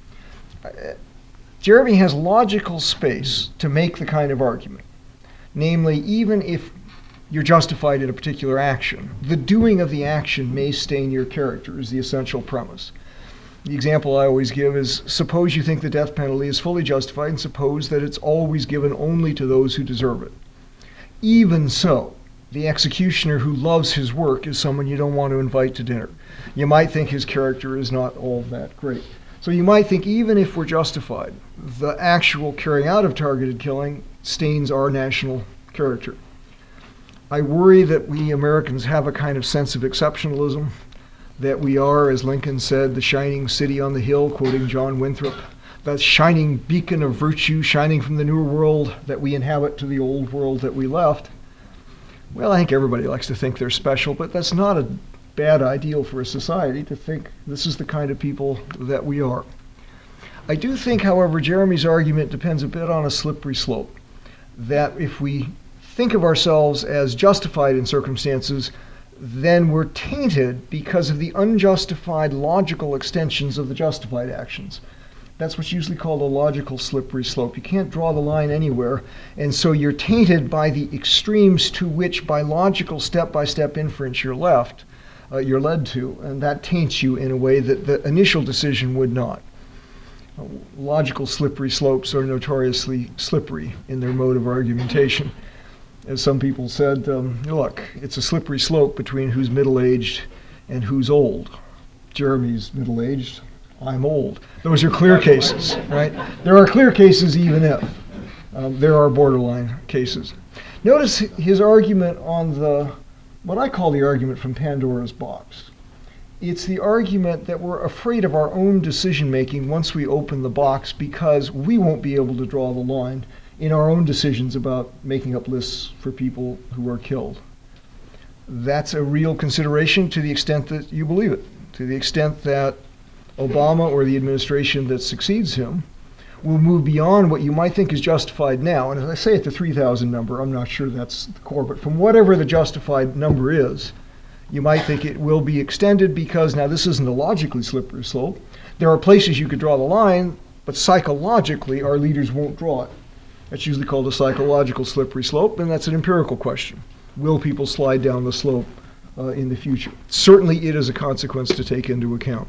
Jeremy has logical space to make the kind of argument. Namely, even if you're justified in a particular action, the doing of the action may stain your character is the essential premise. The example I always give is, suppose you think the death penalty is fully justified, and suppose that it's always given only to those who deserve it. Even so, the executioner who loves his work is someone you don't want to invite to dinner. You might think his character is not all that great. So you might think even if we're justified, the actual carrying out of targeted killing stains our national character. I worry that we Americans have a kind of sense of exceptionalism, that we are, as Lincoln said, the shining city on the hill, quoting John Winthrop, that shining beacon of virtue shining from the new world that we inhabit to the old world that we left. Well, I think everybody likes to think they're special, but that's not a bad ideal for a society to think this is the kind of people that we are. I do think, however, Jeremy's argument depends a bit on a slippery slope, that if we think of ourselves as justified in circumstances, then we're tainted because of the unjustified logical extensions of the justified actions. That's what's usually called a logical slippery slope. You can't draw the line anywhere, and so you're tainted by the extremes to which, by logical step-by-step inference, you're left, uh, you're led to, and that taints you in a way that the initial decision would not. Uh, logical slippery slopes are notoriously slippery in their mode of argumentation. As some people said, um, look, it's a slippery slope between who's middle-aged and who's old. Jeremy's middle-aged, I'm old. Those are clear cases, right? There are clear cases even if. Um, there are borderline cases. Notice his argument on the, what I call the argument from Pandora's box. It's the argument that we're afraid of our own decision-making once we open the box because we won't be able to draw the line in our own decisions about making up lists for people who are killed. That's a real consideration to the extent that you believe it, to the extent that Obama or the administration that succeeds him will move beyond what you might think is justified now. And as I say at the three thousand number, I'm not sure that's the core, but from whatever the justified number is, you might think it will be extended because now this isn't a logically slippery slope. There are places you could draw the line, but psychologically our leaders won't draw it. That's usually called a psychological slippery slope, and that's an empirical question. Will people slide down the slope uh, in the future? Certainly it is a consequence to take into account.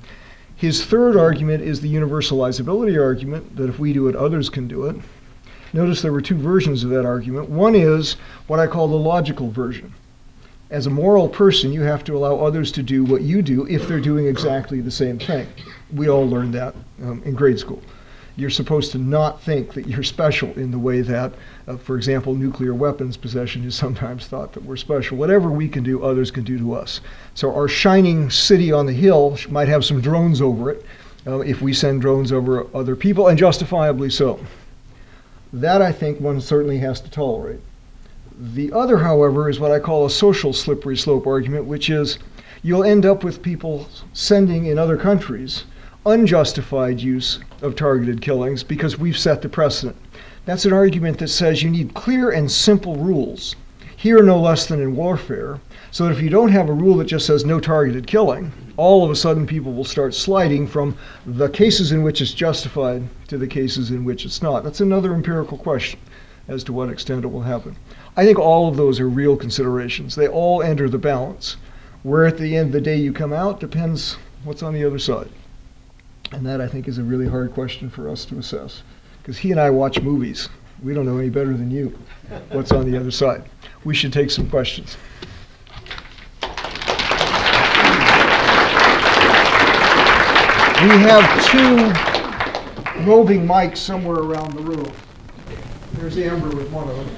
His third argument is the universalizability argument, that if we do it, others can do it. Notice there were two versions of that argument. One is what I call the logical version. As a moral person, you have to allow others to do what you do if they're doing exactly the same thing. We all learned that um, in grade school. You're supposed to not think that you're special in the way that, uh, for example, nuclear weapons possession is sometimes thought that we're special. Whatever we can do, others can do to us. So our shining city on the hill might have some drones over it uh, if we send drones over other people, and justifiably so. That, I think, one certainly has to tolerate. The other, however, is what I call a social slippery slope argument, which is you'll end up with people sending in other countries unjustified use of targeted killings because we've set the precedent. That's an argument that says you need clear and simple rules, here no less than in warfare, so that if you don't have a rule that just says no targeted killing, all of a sudden people will start sliding from the cases in which it's justified to the cases in which it's not. That's another empirical question as to what extent it will happen. I think all of those are real considerations. They all enter the balance. Where at the end of the day you come out depends what's on the other side. And that, I think, is a really hard question for us to assess. Because he and I watch movies. We don't know any better than you what's on the other side. We should take some questions. We have two roving mics somewhere around the room. There's Amber with one of them.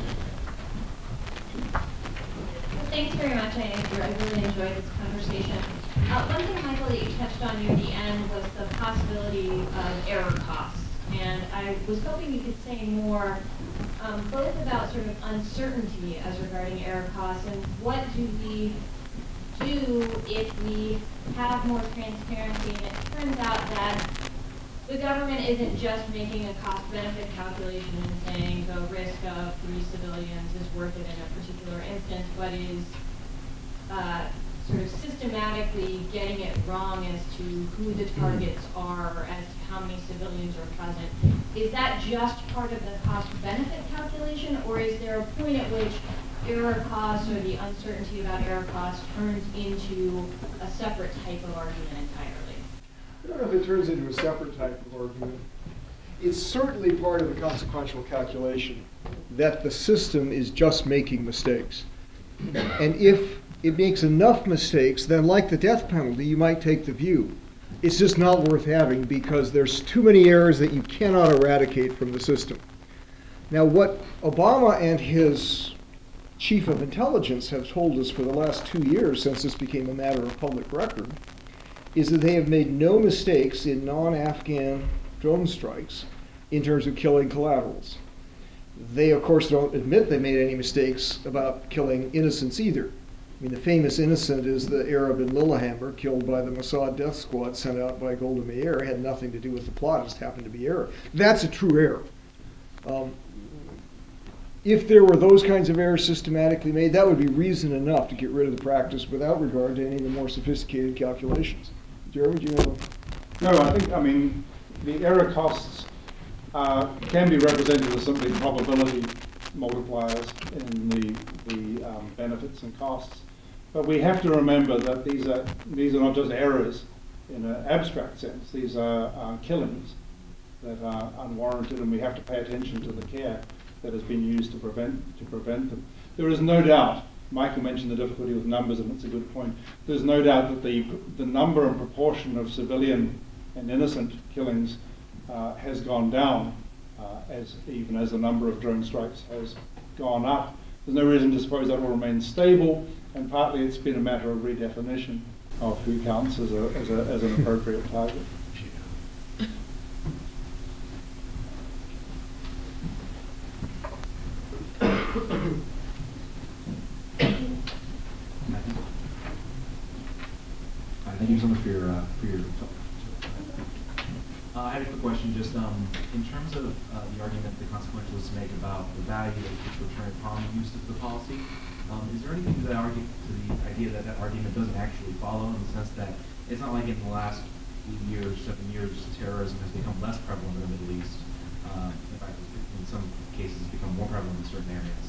Thanks very much. I, I really enjoyed this conversation. Uh, one thing, Michael, that you touched on near the end was the possibility of error costs. And I was hoping you could say more um, both about sort of uncertainty as regarding error costs and what do we do if we have more transparency and it turns out that the government isn't just making a cost-benefit calculation and saying the risk of three civilians is worth it in a particular instance, but is uh, sort of systematically getting it wrong as to who the targets are, as to how many civilians are present. Is that just part of the cost-benefit calculation, or is there a point at which error costs or the uncertainty about error costs turns into a separate type of argument entirely? I don't know if it turns into a separate type of argument. It's certainly part of the consequential calculation that the system is just making mistakes. And if it makes enough mistakes, then like the death penalty, you might take the view it's just not worth having because there's too many errors that you cannot eradicate from the system. Now, what Obama and his chief of intelligence have told us for the last two years since this became a matter of public record is that they have made no mistakes in non-Afghan drone strikes in terms of killing collaterals. They, of course, don't admit they made any mistakes about killing innocents either. I mean, the famous innocent is the Arab in Lillehammer, killed by the Mossad death squad sent out by Golda Meir. It had nothing to do with the plot, it just happened to be error. That's a true error. Um, if there were those kinds of errors systematically made, that would be reason enough to get rid of the practice without regard to any of the more sophisticated calculations. Jeremy, do you have a... No, I think, I mean, the error costs uh, can be represented as simply probability multipliers in the, the um, benefits and costs. But we have to remember that these are, these are not just errors in an abstract sense. These are uh, killings that are unwarranted, and we have to pay attention to the care that has been used to prevent, to prevent them. There is no doubt, Michael mentioned the difficulty with numbers, and it's a good point. There's no doubt that the, the number and proportion of civilian and innocent killings uh, has gone down, uh, as even as the number of drone strikes has gone up. There's no reason to suppose that will remain stable, and partly it's been a matter of redefinition of who counts as, a, as, a, as an appropriate target. Thank you so much for your, uh, for your talk. Uh, I had a quick question, just um, in terms of uh, the argument the consequentialists make about the value that gets returned upon use of the policy. Um, is there anything to that argument, to the idea that that argument doesn't actually follow, in the sense that it's not like in the last few years, seven years, terrorism has become less prevalent in the Middle East. Uh, in fact, in some cases, it's become more prevalent in certain areas.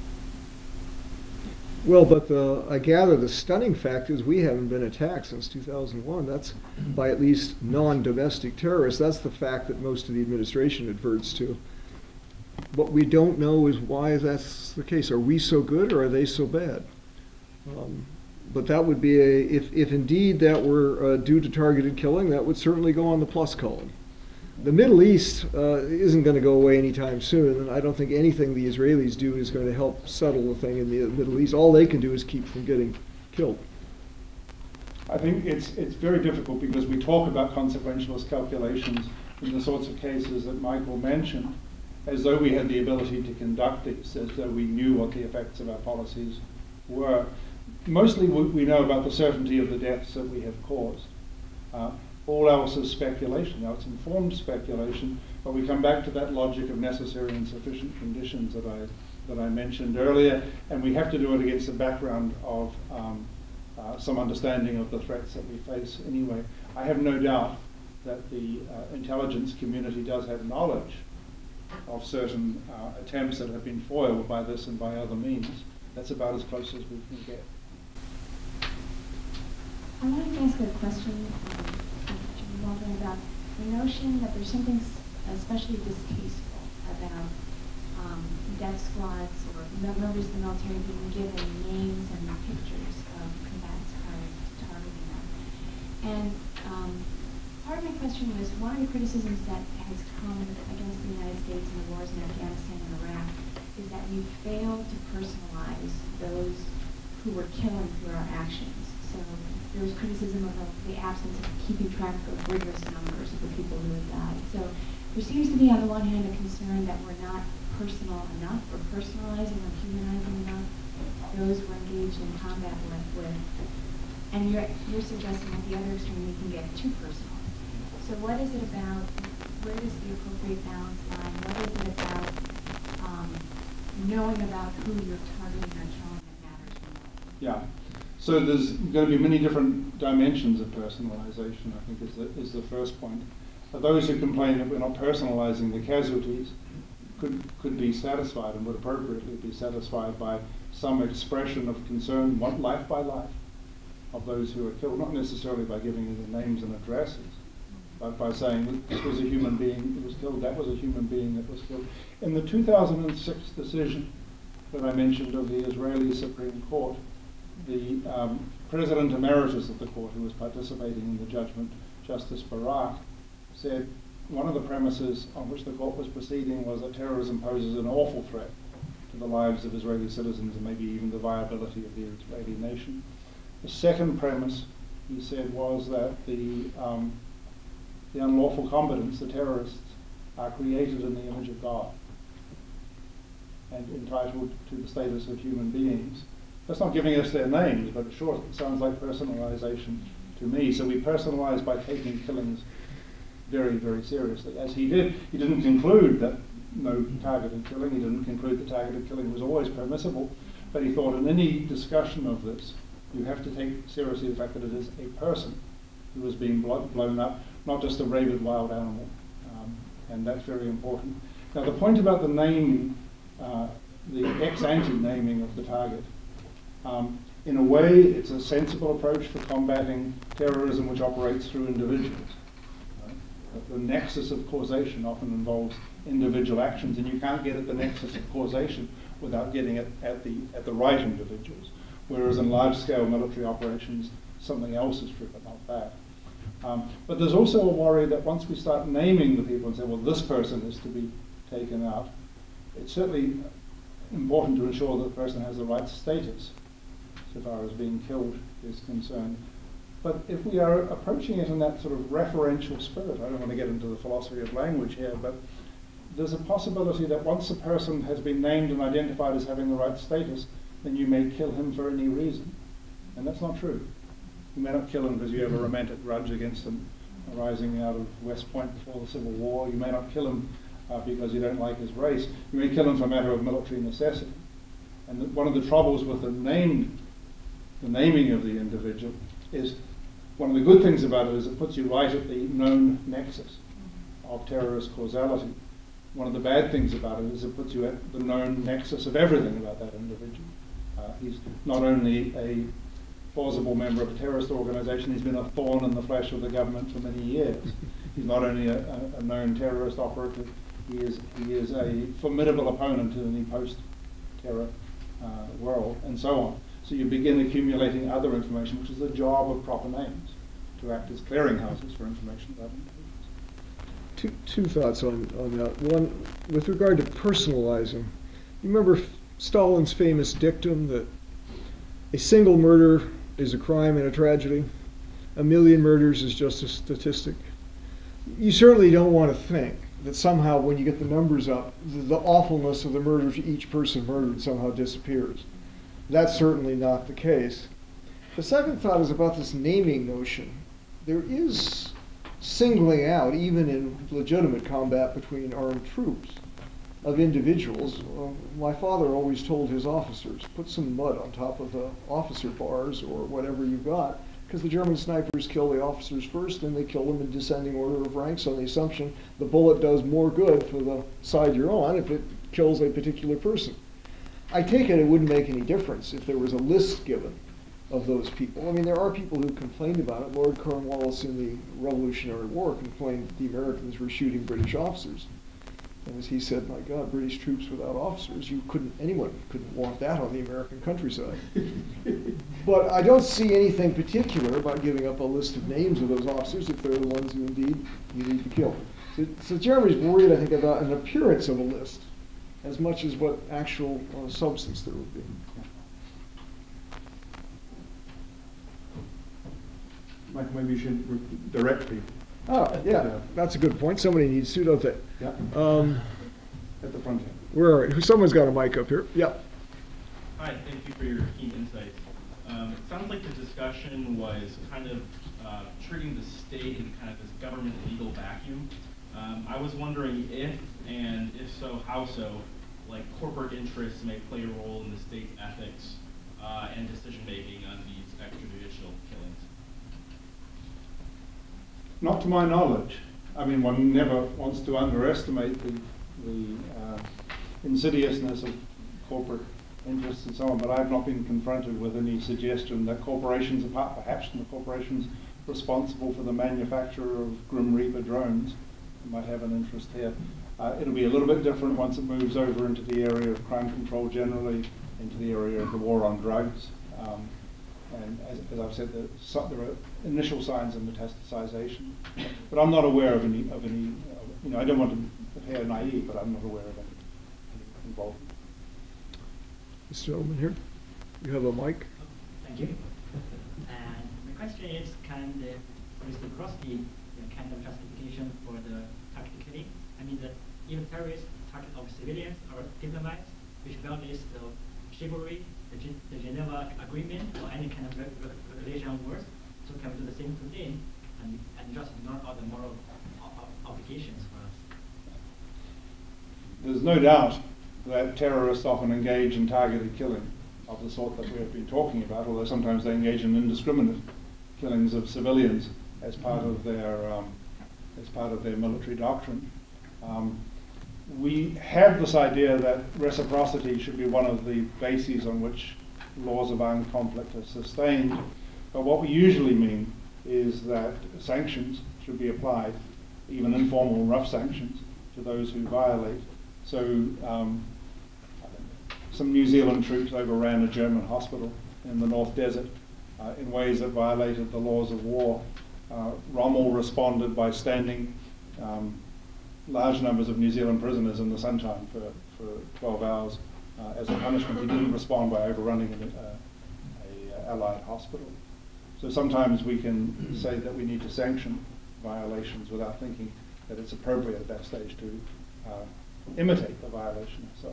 Well, but the, I gather the stunning fact is we haven't been attacked since two thousand one. That's by at least non-domestic terrorists. That's the fact that most of the administration adverts to. What we don't know is why that's the case. Are we so good or are they so bad? Um, but that would be a, if, if indeed that were uh, due to targeted killing, that would certainly go on the plus column. the Middle East uh, isn't going to go away anytime soon, and I don't think anything the Israelis do is going to help settle the thing in the Middle East. All they can do is keep from getting killed. I think it's it's very difficult because we talk about consequentialist calculations in the sorts of cases that Michael mentioned, as though we had the ability to conduct these, as though we knew what the effects of our policies were. Mostly we know about the certainty of the deaths that we have caused. Uh, all else is speculation. Now it's informed speculation, but we come back to that logic of necessary and sufficient conditions that I that I mentioned earlier, and we have to do it against the background of um, uh, some understanding of the threats that we face anyway. I have no doubt that the uh, intelligence community does have knowledge of certain uh, attempts that have been foiled by this and by other means. That's about as close as we can get. I wanted to ask a question, um, Waldron, about the notion that there's something especially distasteful about um, death squads or members of the military being given names and pictures of combatants prior to targeting them. And um, part of my question was, one of the criticisms that has come against the United States in the wars in Afghanistan and Iraq is that we failed to personalize those who were killing through our actions. So there was criticism of the absence of keeping track of rigorous numbers of the people who had died. So there seems to be, on the one hand, a concern that we're not personal enough, or personalizing or humanizing enough those we're engaged in combat with. with. And you're, you're suggesting at the other extreme we can get too personal. So what is it about, where does the appropriate balance lie? What is it about um, knowing about who you're targeting or killing that matters more? Yeah. So there's going to be many different dimensions of personalization, I think is the, is the first point. But those who complain that we're not personalizing the casualties could, could be satisfied and would appropriately be satisfied by some expression of concern, one life by life, of those who are killed, not necessarily by giving you the names and addresses, but by saying this was a human being that was killed, that was a human being that was killed. In the two thousand six decision that I mentioned of the Israeli Supreme Court, the um, President Emeritus of the court, who was participating in the judgment, Justice Barak, said one of the premises on which the court was proceeding was that terrorism poses an awful threat to the lives of Israeli citizens and maybe even the viability of the Israeli nation. The second premise, he said, was that the, um, the unlawful combatants, the terrorists, are created in the image of God and entitled to the status of human beings. That's not giving us their names, but sure, it sounds like personalization to me. So we personalize by taking killings very, very seriously. As he did, he didn't conclude that no targeted killing, he didn't conclude that targeted killing was always permissible, but he thought in any discussion of this, you have to take seriously the fact that it is a person who is being blown up, not just a rabid wild animal. Um, and that's very important. Now the point about the naming, uh, the ex-ante naming of the target, um, in a way it's a sensible approach for combating terrorism which operates through individuals. Right? The nexus of causation often involves individual actions, and you can't get at the nexus of causation without getting it at the, at the right individuals. Whereas in large-scale military operations, something else is true, but not that. Um, but there's also a worry that once we start naming the people and say, well, this person is to be taken out, it's certainly important to ensure that the person has the right status, so far as being killed is concerned. But if we are approaching it in that sort of referential spirit, I don't want to get into the philosophy of language here, but there's a possibility that once a person has been named and identified as having the right status, then you may kill him for any reason. And that's not true. You may not kill him because you have a romantic grudge against him arising out of West Point before the Civil War. You may not kill him uh, because you don't like his race. You may kill him for a matter of military necessity. And the, one of the troubles with the name, the naming of the individual is, one of the good things about it is it puts you right at the known nexus of terrorist causality. One of the bad things about it is it puts you at the known nexus of everything about that individual. Uh, he's not only a plausible member of a terrorist organization, he's been a thorn in the flesh of the government for many years. He's not only a, a, a known terrorist operative, he is, he is a formidable opponent in any post-terror uh, world, and so on. So you begin accumulating other information, which is the job of proper names, to act as clearinghouses for information about individuals. two, two thoughts on, on that. One, with regard to personalizing, you remember Stalin's famous dictum that a single murder is a crime and a tragedy, a million murders is just a statistic. You certainly don't want to think that somehow when you get the numbers up, the, the awfulness of the murders each person murdered somehow disappears. That's certainly not the case. The second thought is about this naming notion. There is singling out, even in legitimate combat between armed troops, of individuals. Uh, my father always told his officers, put some mud on top of the officer bars or whatever you got, because the German snipers kill the officers first, and they kill them in descending order of ranks on the assumption the bullet does more good for the side you're on if it kills a particular person. I take it it wouldn't make any difference if there was a list given of those people. I mean, there are people who complained about it. Lord Cornwallis in the Revolutionary War complained that the Americans were shooting British officers. And as he said, my God, British troops without officers, you couldn't, anyone couldn't want that on the American countryside. But I don't see anything particular about giving up a list of names of those officers if they're the ones who indeed you need to kill. So, so Jeremy's worried, I think, about an appearance of a list as much as what actual uh, substance there would be. Michael, maybe you should re- direct people. Oh, yeah, that's a good point. Somebody needs to, don't they? Yeah. Um, At the front end. where are we? Someone's got a mic up here. Yeah. Hi, thank you for your keen insights. Um, it sounds like the discussion was kind of uh, treating the state in kind of this government legal vacuum. Um, I was wondering if, and if so, how so, like corporate interests may play a role in the state's ethics uh, and decision-making on these extrajudicial killings. Not to my knowledge. I mean, one never wants to underestimate the, the uh, insidiousness of corporate interests and so on, but I've not been confronted with any suggestion that corporations, apart perhaps from the corporations responsible for the manufacture of Grim Reaper drones, might have an interest here. Uh, it'll be a little bit different once it moves over into the area of crime control generally, into the area of the war on drugs. Um, and as, as I've said, there, so, there are initial signs of metastasization, but I'm not aware of any, of any uh, you know, I don't want to appear naive, but I'm not aware of any, any involvement. This gentleman here, you have a mic. Thank you. And my question is, can the reciprocity the kind of justification for the target killing? I mean, that even terrorists target of civilians or diplomats, which violates the chivalry, the, Gen the Geneva Agreement, or any kind of re re relation on words. So can we do the same to them and, and just ignore all the moral obligations for us? There's no doubt that terrorists often engage in targeted killing of the sort that we have been talking about, although sometimes they engage in indiscriminate killings of civilians as part of their um, as part of their military doctrine. Um, we have this idea that reciprocity should be one of the bases on which laws of armed conflict are sustained, but what we usually mean is that sanctions should be applied, even informal rough sanctions, to those who violate. So um, some New Zealand troops overran a German hospital in the North Desert uh, in ways that violated the laws of war. Uh, Rommel responded by standing um, large numbers of New Zealand prisoners in the sunshine for, for twelve hours uh, as a punishment. He didn't respond by overrunning a, a, a Allied hospital. So sometimes we can say that we need to sanction violations without thinking that it's appropriate at that stage to uh, imitate the violation itself.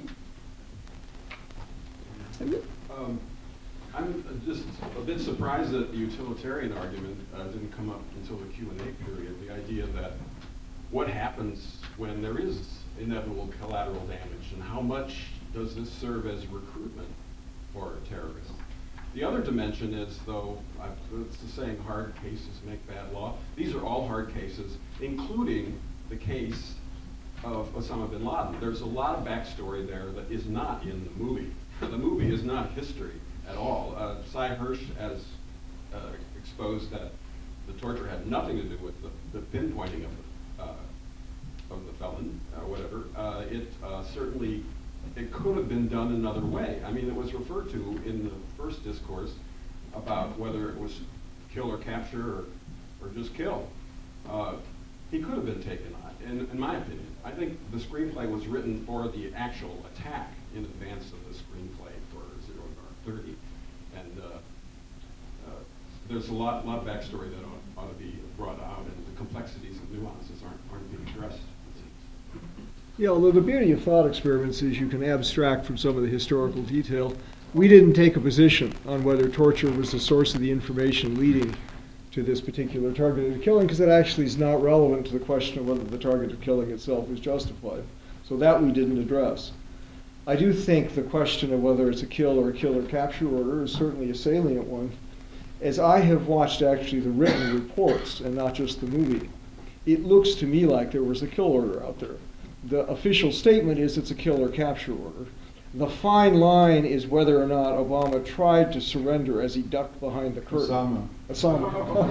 Um, I'm just a bit surprised that the utilitarian argument uh, didn't come up until the Q and A period. The idea that what happens when there is inevitable collateral damage, and how much does this serve as recruitment for terrorists? The other dimension is, though, uh, it's the saying, hard cases make bad law. These are all hard cases, including the case of Osama bin Laden. There's a lot of backstory there that is not in the movie. The movie is not history at all. Uh, Cy Hirsch has uh, exposed that the torture had nothing to do with the, the pinpointing of the, uh, of the felon, or whatever. Uh, it uh, certainly, it could have been done another way. I mean, it was referred to in the first discourse about whether it was kill or capture or, or just kill. Uh, he could have been taken on, in, in my opinion. I think the screenplay was written for the actual attack in advance of the screenplay for Zero Dark Thirty. And uh, uh, there's a lot, lot of backstory that ought, ought to be brought out, and the complexities and nuances aren't, aren't being addressed. Yeah, although the beauty of thought experiments is you can abstract from some of the historical detail. We didn't take a position on whether torture was the source of the information leading to this particular targeted killing, because it actually is not relevant to the question of whether the targeted killing itself is justified. So that we didn't address. I do think the question of whether it's a kill or a kill or capture order is certainly a salient one. As I have watched actually the written reports and not just the movie, it looks to me like there was a kill order out there. The official statement is it's a kill or capture order. The fine line is whether or not Obama tried to surrender as he ducked behind the curtain. Osama.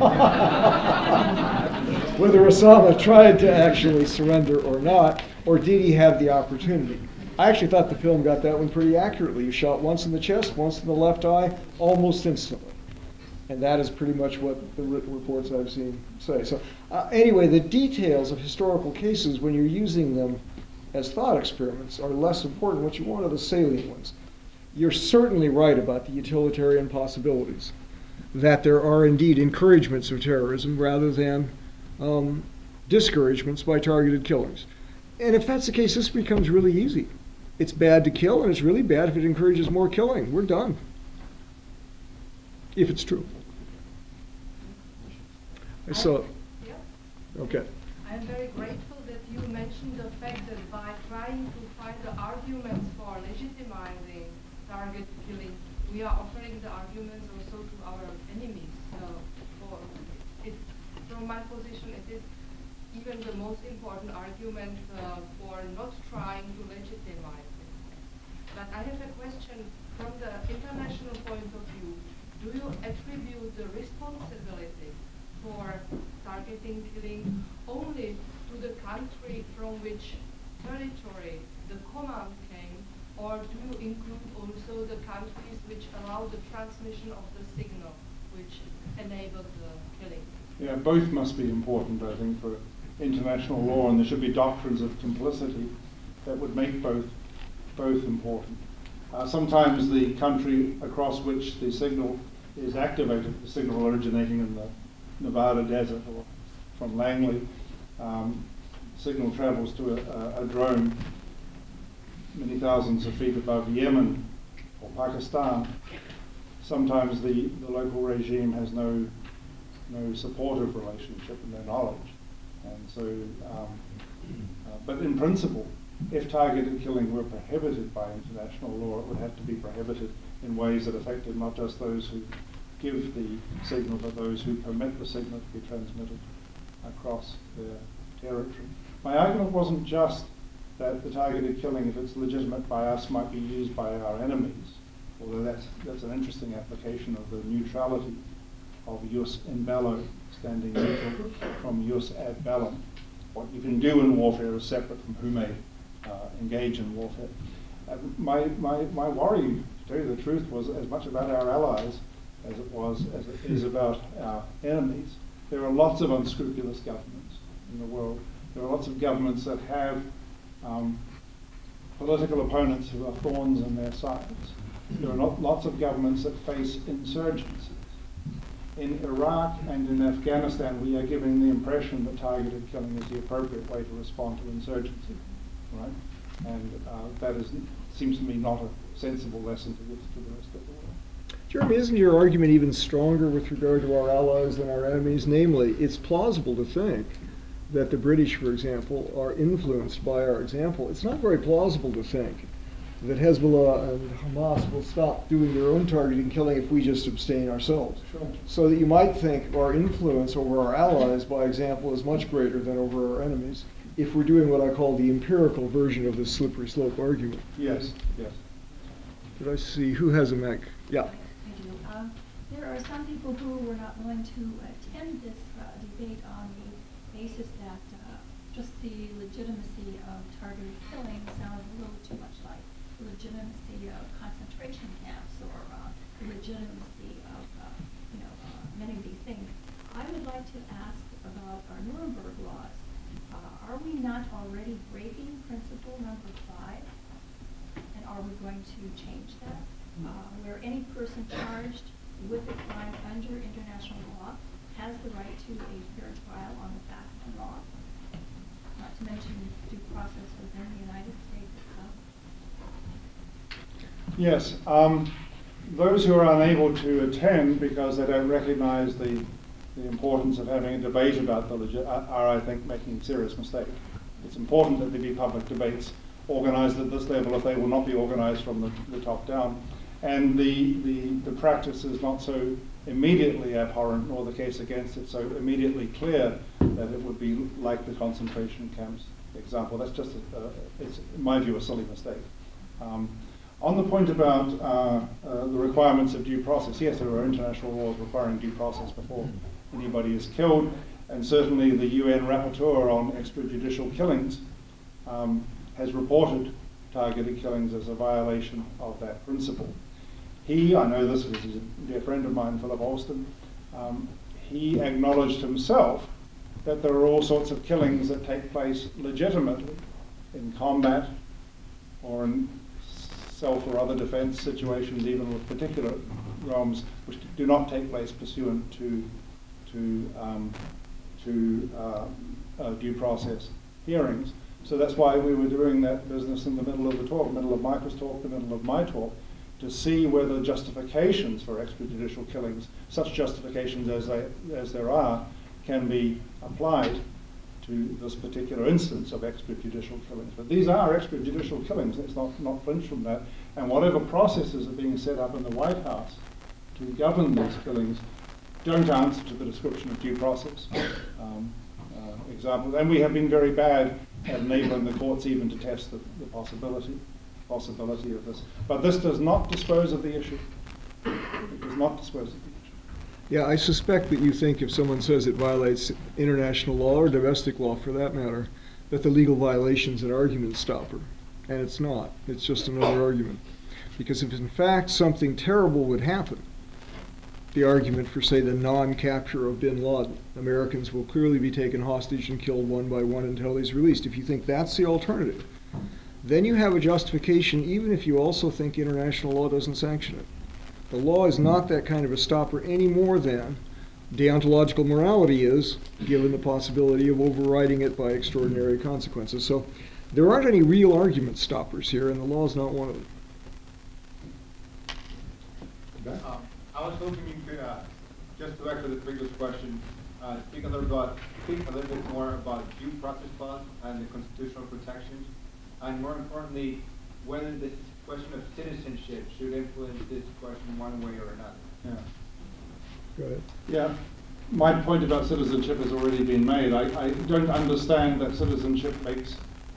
Osama. Whether Osama tried to actually surrender or not, or did he have the opportunity? I actually thought the film got that one pretty accurately. He shot once in the chest, once in the left eye, almost instantly. And that is pretty much what the written reports I've seen say. So uh, anyway, the details of historical cases, when you're using them as thought experiments, are less important. What you want are the salient ones. You're certainly right about the utilitarian possibilities, that there are indeed encouragements of terrorism rather than um, discouragements by targeted killings. And if that's the case, this becomes really easy. It's bad to kill, and it's really bad if it encourages more killing. We're done, if it's true. So, okay. I'm very grateful that you mentioned the fact that by trying to find the arguments for legitimizing target killing, we are offering the arguments also to our enemies. So, for it, from my position, it is even the most important argument uh, for not trying to legitimize it. But I have a question from the international point of view. Do you attribute the responsibility for targeting killing only to the country from which territory the command came, or do you include also the countries which allow the transmission of the signal, which enabled the killing? Yeah, both must be important, I think, for international law, and there should be doctrines of complicity that would make both both important. Uh, sometimes the country across which the signal is activated, the signal originating in the Nevada desert or from Langley, um, signal travels to a, a, a drone many thousands of feet above Yemen or Pakistan. Sometimes the, the local regime has no no supportive relationship in their knowledge. And so, um, uh, but in principle, if targeted killing were prohibited by international law, it would have to be prohibited in ways that affected not just those who give the signal, but those who permit the signal to be transmitted across their territory. My argument wasn't just that the targeted killing, if it's legitimate by us, might be used by our enemies, although that's, that's an interesting application of the neutrality of jus in bello, standing neutral, from jus ad bellum. What you can do in warfare is separate from who may uh, engage in warfare. Uh, my, my, my worry, to tell you the truth, was as much about our allies as it was as it is about our enemies. There are lots of unscrupulous governments in the world. There are lots of governments that have um, political opponents who are thorns in their sides. There are not lots of governments that face insurgencies. In Iraq and in Afghanistan, we are giving the impression that targeted killing is the appropriate way to respond to insurgency, right? And uh, that is, seems to me, not a sensible lesson to give to the rest of the world. Jeremy, isn't your argument even stronger with regard to our allies than our enemies? Namely, it's plausible to think that the British, for example, are influenced by our example. It's not very plausible to think that Hezbollah and Hamas will stop doing their own targeting killing if we just abstain ourselves. Sure. So that you might think our influence over our allies, by example, is much greater than over our enemies if we're doing what I call the empirical version of this slippery slope argument. Yes, yes. Did I see who has a mic? Yeah. I do. Um, there are some people who were not willing to attend this uh, debate on the basis that uh, just the legitimacy of targeted killing sounded a little too much like the legitimacy of concentration camps or uh, the legitimacy of uh, you know uh, many of these things. I would like to ask about our Nuremberg laws. Uh, are we not already breaking principle number five? And are we going to change that? Uh, where any person charged with a crime under international law has the right to a fair trial on the facts and law, not to mention due process within the United States itself. Yes, um, those who are unable to attend because they don't recognize the, the importance of having a debate about the legit are, are, I think, making a serious mistake. It's important that there be public debates organized at this level if they will not be organized from the, the top down. And the, the, the practice is not so immediately abhorrent, nor the case against it so immediately clear that it would be like the concentration camps example. That's just, a, uh, it's, in my view, a silly mistake. Um, on the point about uh, uh, the requirements of due process, yes, there are international laws requiring due process before anybody is killed, and certainly the U N Rapporteur on extrajudicial killings um, has reported targeted killings as a violation of that principle. He, I know this because he's a dear friend of mine, Philip Alston, um, he acknowledged himself that there are all sorts of killings that take place legitimately in combat or in self or other defense situations, even with particular realms, which do not take place pursuant to, to, um, to uh, uh, due process hearings. So that's why we were doing that business in the middle of the talk, middle of Michael's talk, the middle of my talk, to see whether justifications for extrajudicial killings, such justifications as, they, as there are, can be applied to this particular instance of extrajudicial killings. But these are extrajudicial killings, let's not, not flinch from that. And whatever processes are being set up in the White House to govern these killings don't answer to the description of due process. Um, uh, examples. And we have been very bad at enabling the courts even to test the, the possibility. possibility of this. But this does not dispose of the issue. It does not dispose of the issue. Yeah, I suspect that you think if someone says it violates international law or domestic law for that matter, that the legal violation's an argument stopper. And it's not. It's just another argument. Because if in fact something terrible would happen, the argument for, say, the non-capture of bin Laden, Americans will clearly be taken hostage and killed one by one until he's released. If you think that's the alternative, then you have a justification even if you also think international law doesn't sanction it. The law is not that kind of a stopper any more than deontological morality is, given the possibility of overriding it by extraordinary consequences. So there aren't any real argument stoppers here, and the law is not one of them. Um, I was hoping you could, uh, just to echo the previous question, uh, speak a little about, speak a little bit more about due process clause and the constitutional protections, and more importantly, whether this question of citizenship should influence this question one way or another. Yeah. Go ahead. Yeah. My point about citizenship has already been made. I, I don't understand that citizenship makes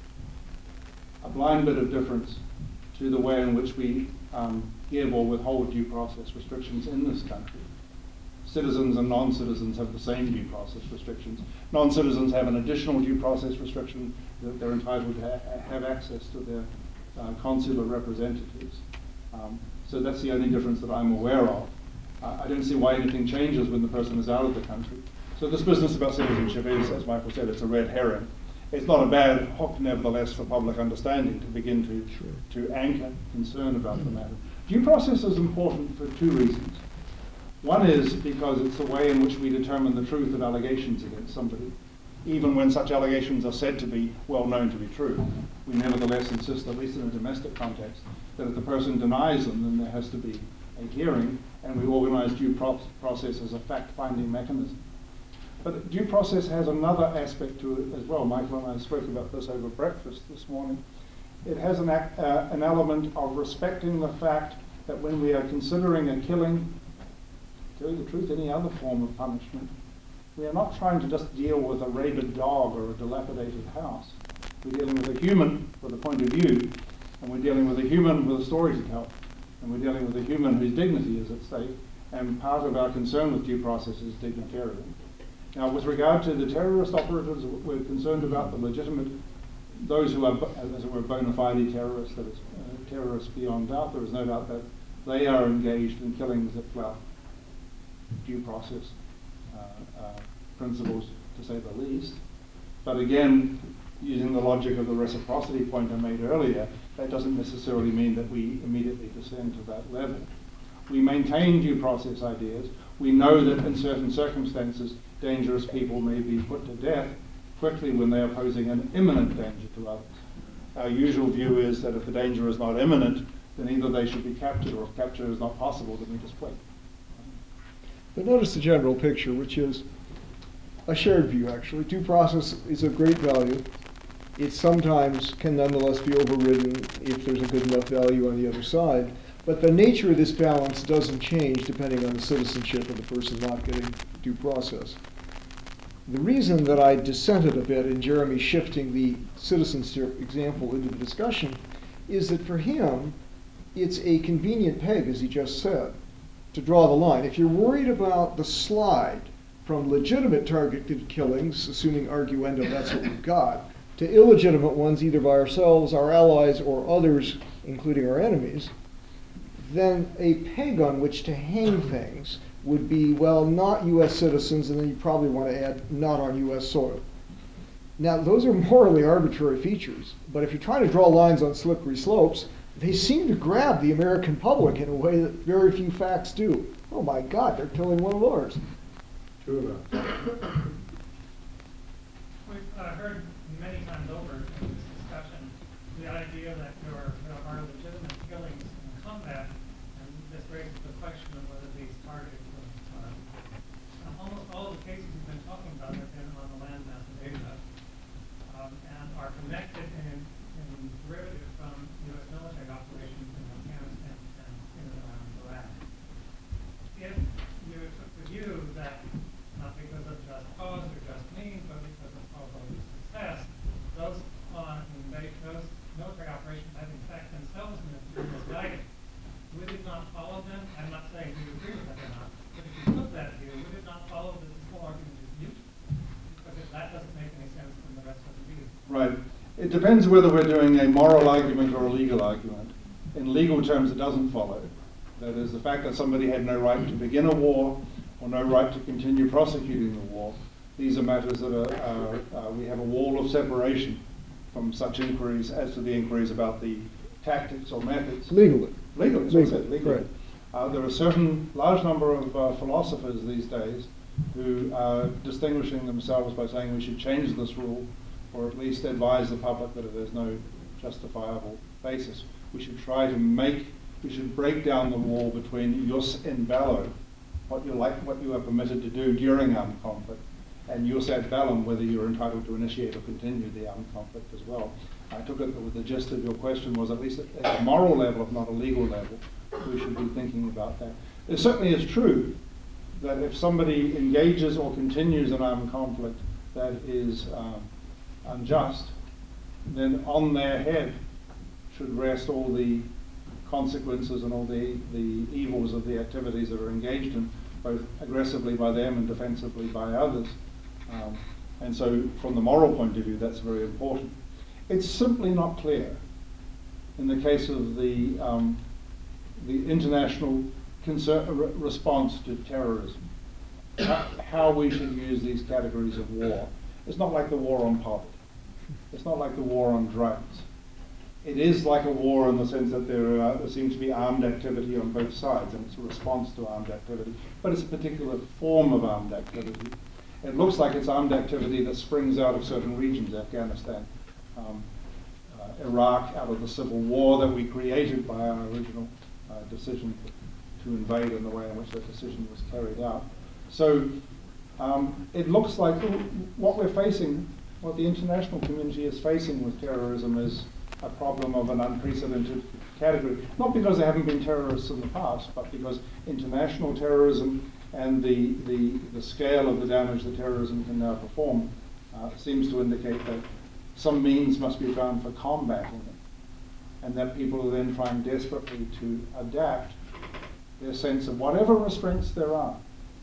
a blind bit of difference to the way in which we um, give or withhold due process restrictions in this country. Citizens and non-citizens have the same due process restrictions. Non-citizens have an additional due process restriction that they're entitled to ha have access to their uh, consular representatives. Um, so that's the only difference that I'm aware of. Uh, I don't see why anything changes when the person is out of the country. So this business about citizenship is, as Michael said, it's a red herring. It's not a bad hook, nevertheless, for public understanding to begin to, sure. to anchor concern about the matter. Due process is important for two reasons. One is because it's the way in which we determine the truth of allegations against somebody, even when such allegations are said to be well known to be true. We nevertheless insist, at least in a domestic context, that if the person denies them, then there has to be a hearing, and we organize due pro process as a fact-finding mechanism. But due process has another aspect to it as well. Michael and I spoke about this over breakfast this morning. It has an, act, uh, an element of respecting the fact that when we are considering a killing, to tell you the truth, any other form of punishment, we are not trying to just deal with a rabid dog or a dilapidated house. We're dealing with a human with a point of view, and we're dealing with a human with a story to tell, and we're dealing with a human whose dignity is at stake, and part of our concern with due process is dignitarian. Now, with regard to the terrorist operatives, we're concerned about the legitimate, those who are, as it were, bona fide terrorists, that is, uh, terrorists beyond doubt. There is no doubt that they are engaged in killings that flout due process uh, uh, principles, to say the least. But again, using the logic of the reciprocity point I made earlier, that doesn't necessarily mean that we immediately descend to that level. We maintain due process ideas. We know that in certain circumstances, dangerous people may be put to death quickly when they are posing an imminent danger to others. Our usual view is that if the danger is not imminent, then either they should be captured, or if capture is not possible, then we just wait. But notice the general picture, which is a shared view, actually. Due process is of great value. It sometimes can nonetheless be overridden if there's a good enough value on the other side. But the nature of this balance doesn't change depending on the citizenship of the person not getting due process. The reason that I dissented a bit in Jeremy shifting the citizenship example into the discussion is that for him, it's a convenient peg, as he just said, to draw the line. If you're worried about the slide from legitimate targeted killings, assuming arguendo that's what we've got, to illegitimate ones either by ourselves, our allies, or others, including our enemies, then a peg on which to hang things would be, well, not U S citizens, and then you probably want to add not on U S soil. Now, those are morally arbitrary features, but if you're trying to draw lines on slippery slopes, they seem to grab the American public in a way that very few facts do. Oh my God, they're killing one of ours. Two of them. We've uh, heard many times over in this discussion the idea that there are, there are legitimate killings in combat, and this raises the question of whether these targeted killings are. Now, almost all of the cases we've been talking about have been on the land mass of Asia, um, and are connected in, in derivative from U S military operations in Afghanistan and in and around Iraq. If you took the view that, not because of just cause or just means, but because of probability of success, those on those military operations have in fact themselves been misguided. Would it not follow them? I'm not saying we agree with that or not, but if you took that view, would it not follow that this whole argument is mute? Because if that doesn't make any sense, then the rest of the view. Right. It depends whether we're doing a moral argument or a legal argument. In legal terms, it doesn't follow. That is, the fact that somebody had no right to begin a war or no right to continue prosecuting the war. These are matters that are, uh, uh, we have a wall of separation from such inquiries as to the inquiries about the tactics or methods. Legally. Legally, as I said, legally. Right. Uh, there are a certain large number of uh, philosophers these days who are distinguishing themselves by saying we should change this rule, or at least advise the public that there's no justifiable basis. We should try to make, we should break down the wall between jus in bello, what you like, what you are permitted to do during armed conflict, and jus ad bellum, whether you're entitled to initiate or continue the armed conflict as well. I took it that the gist of your question was, at least at a moral level, if not a legal level, we should be thinking about that. It certainly is true that if somebody engages or continues an armed conflict that is um, unjust, then on their head should rest all the consequences and all the, the evils of the activities that are engaged in, both aggressively by them and defensively by others. Um, and so from the moral point of view, that's very important. It's simply not clear in the case of the, um, the international concern, re response to terrorism, how, how we should use these categories of war. It's not like the war on poverty. It's not like the war on drugs. It is like a war in the sense that there, are, there seems to be armed activity on both sides, and it's a response to armed activity, but it's a particular form of armed activity. It looks like it's armed activity that springs out of certain regions, Afghanistan, um, uh, Iraq, out of the civil war that we created by our original uh, decision to, to invade and the way in which that decision was carried out. So um, it looks like what we're facing, what the international community is facing with terrorism is a problem of an unprecedented category. Not because there haven't been terrorists in the past, but because international terrorism and the, the, the scale of the damage that terrorism can now perform uh, seems to indicate that some means must be found for combating it, and that people are then trying desperately to adapt their sense of whatever restraints there are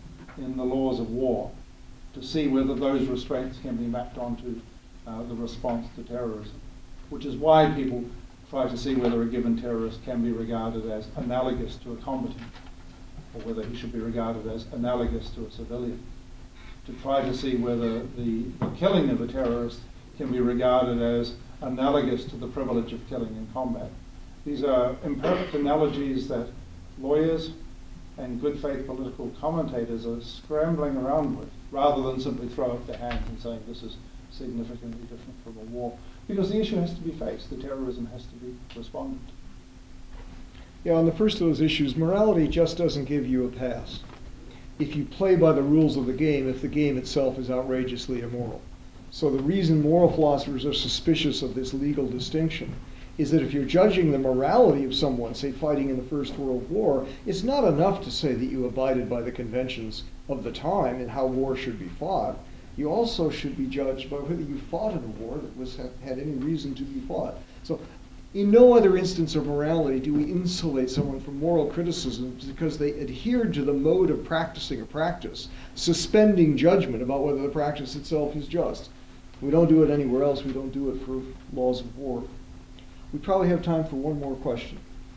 in the laws of war to see whether those restraints can be mapped onto uh, the response to terrorism, which is why people try to see whether a given terrorist can be regarded as analogous to a combatant, or whether he should be regarded as analogous to a civilian. to try to see whether the, the killing of a terrorist can be regarded as analogous to the privilege of killing in combat. These are imperfect analogies that lawyers and good faith political commentators are scrambling around with, rather than simply throw up their hands and saying this is significantly different from a war. Because the issue has to be faced, the terrorism has to be responded to. Yeah, on the first of those issues, morality just doesn't give you a pass if you play by the rules of the game, if the game itself is outrageously immoral. So the reason moral philosophers are suspicious of this legal distinction is that if you're judging the morality of someone, say fighting in the First World War, it's not enough to say that you abided by the conventions of the time and how war should be fought. You also should be judged by whether you fought in a war that was had any reason to be fought. So in no other instance of morality do we insulate someone from moral criticism because they adhered to the mode of practicing a practice, suspending judgment about whether the practice itself is just. We don't do it anywhere else. We don't do it for laws of war. We probably have time for one more question.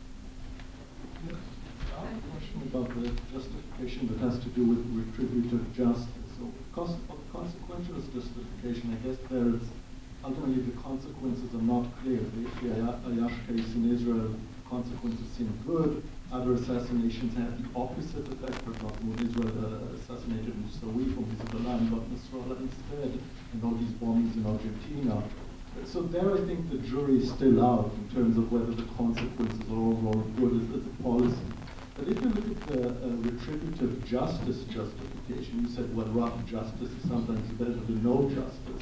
I have a question about the justification that has to do with retributive justice. So, cons- consequential justification, I guess there is ultimately the consequences are not clear. The Ayash case in Israel, consequences seem good. Other assassinations have the opposite effect. For example, when Israel uh, assassinated Moussaoui from Hezbollah and got Nasrallah instead, and all these bombings in Argentina. So there I think the jury is still out in terms of whether the consequences are overall good as, as a policy. But if you look at the uh, retributive justice justification, you said, well, rough justice is sometimes better than no justice.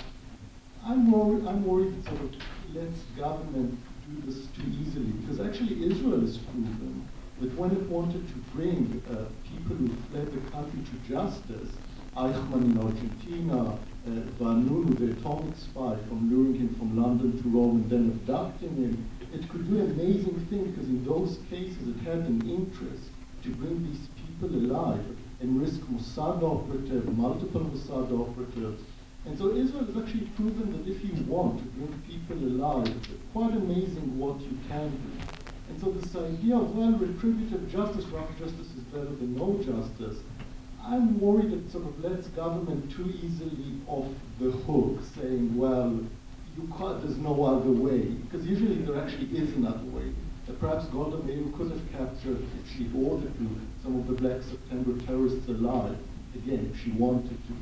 I'm worried, I'm worried that sort of lets government do this too easily, because actually Israel has proven that when it wanted to bring uh, people who fled the country to justice, Eichmann in Argentina, uh, Vanunu, the atomic spy, from luring him from London to Rome and then abducting him, it could do an amazing thing, because in those cases it had an interest to bring these people alive and risk Mossad operative, multiple Mossad operatives. And so Israel has actually proven that if you want to bring people alive, it's quite amazing what you can do. And so this idea of, well, retributive justice, rough justice is better than no justice, I'm worried it sort of lets government too easily off the hook, saying, well, you can't, there's no other way. Because usually there actually is another way. Uh, perhaps Golda Meir could have captured, if she ordered to, some of the Black September terrorists alive, again, if she wanted to.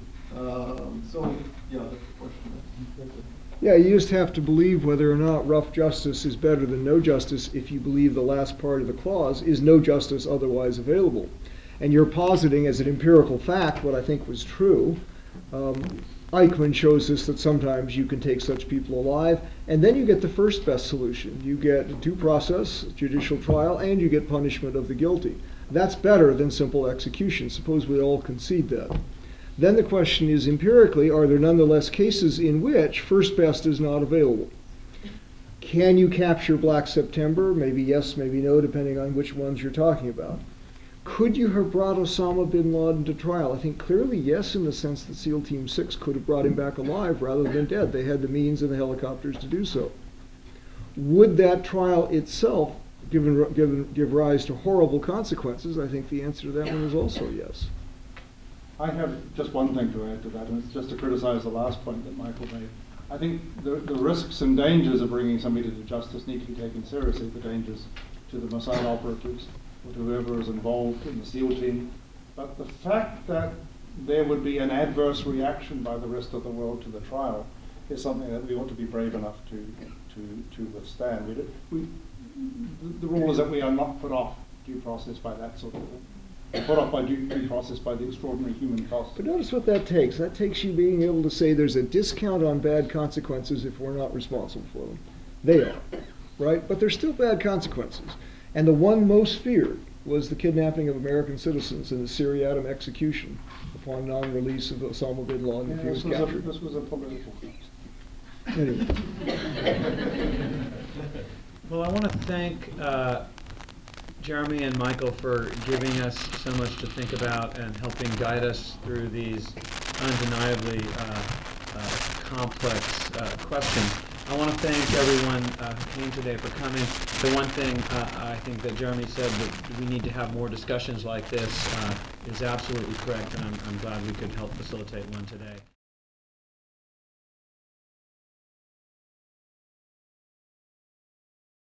Um, so, yeah, that's the question. Yeah, you just have to believe whether or not rough justice is better than no justice if you believe the last part of the clause is no justice otherwise available. And you're positing as an empirical fact what I think was true. Um, Eichmann shows us that sometimes you can take such people alive, and then you get the first best solution. You get due process, judicial trial, and you get punishment of the guilty. That's better than simple execution. Suppose we all concede that. Then the question is, empirically, are there nonetheless cases in which first best is not available? Can you capture Black September? Maybe yes, maybe no, depending on which ones you're talking about. Could you have brought Osama bin Laden to trial? I think clearly yes, in the sense that SEAL Team six could have brought him back alive rather than dead. They had the means and the helicopters to do so. Would that trial itself given, given, give rise to horrible consequences? I think the answer to that one is also yes. I have just one thing to add to that, and it's just to criticize the last point that Michael made. I think the, the risks and dangers of bringing somebody to justice need to be taken seriously, the dangers to the Mossad operatives, or to whoever is involved in the SEAL team. But the fact that there would be an adverse reaction by the rest of the world to the trial is something that we ought to be brave enough to to, to withstand. We, we, the rule is that we are not put off due process by that sort of thing. We're put off by due, due process by the extraordinary human cost. But notice what that takes. That takes you being able to say there's a discount on bad consequences if we're not responsible for them. They are, right? But there's still bad consequences. And the one most feared was the kidnapping of American citizens and the seriatim execution upon non-release of Osama bin Laden Yeah, if he was this, was captured. a, this was a political piece. Anyway. Well, I want to thank uh, Jeremy and Michael for giving us so much to think about and helping guide us through these undeniably uh, uh, complex uh, questions. I want to thank everyone uh, who came today for coming. The one thing uh, I think that Jeremy said, that we need to have more discussions like this, uh, is absolutely correct, and I'm, I'm glad we could help facilitate one today.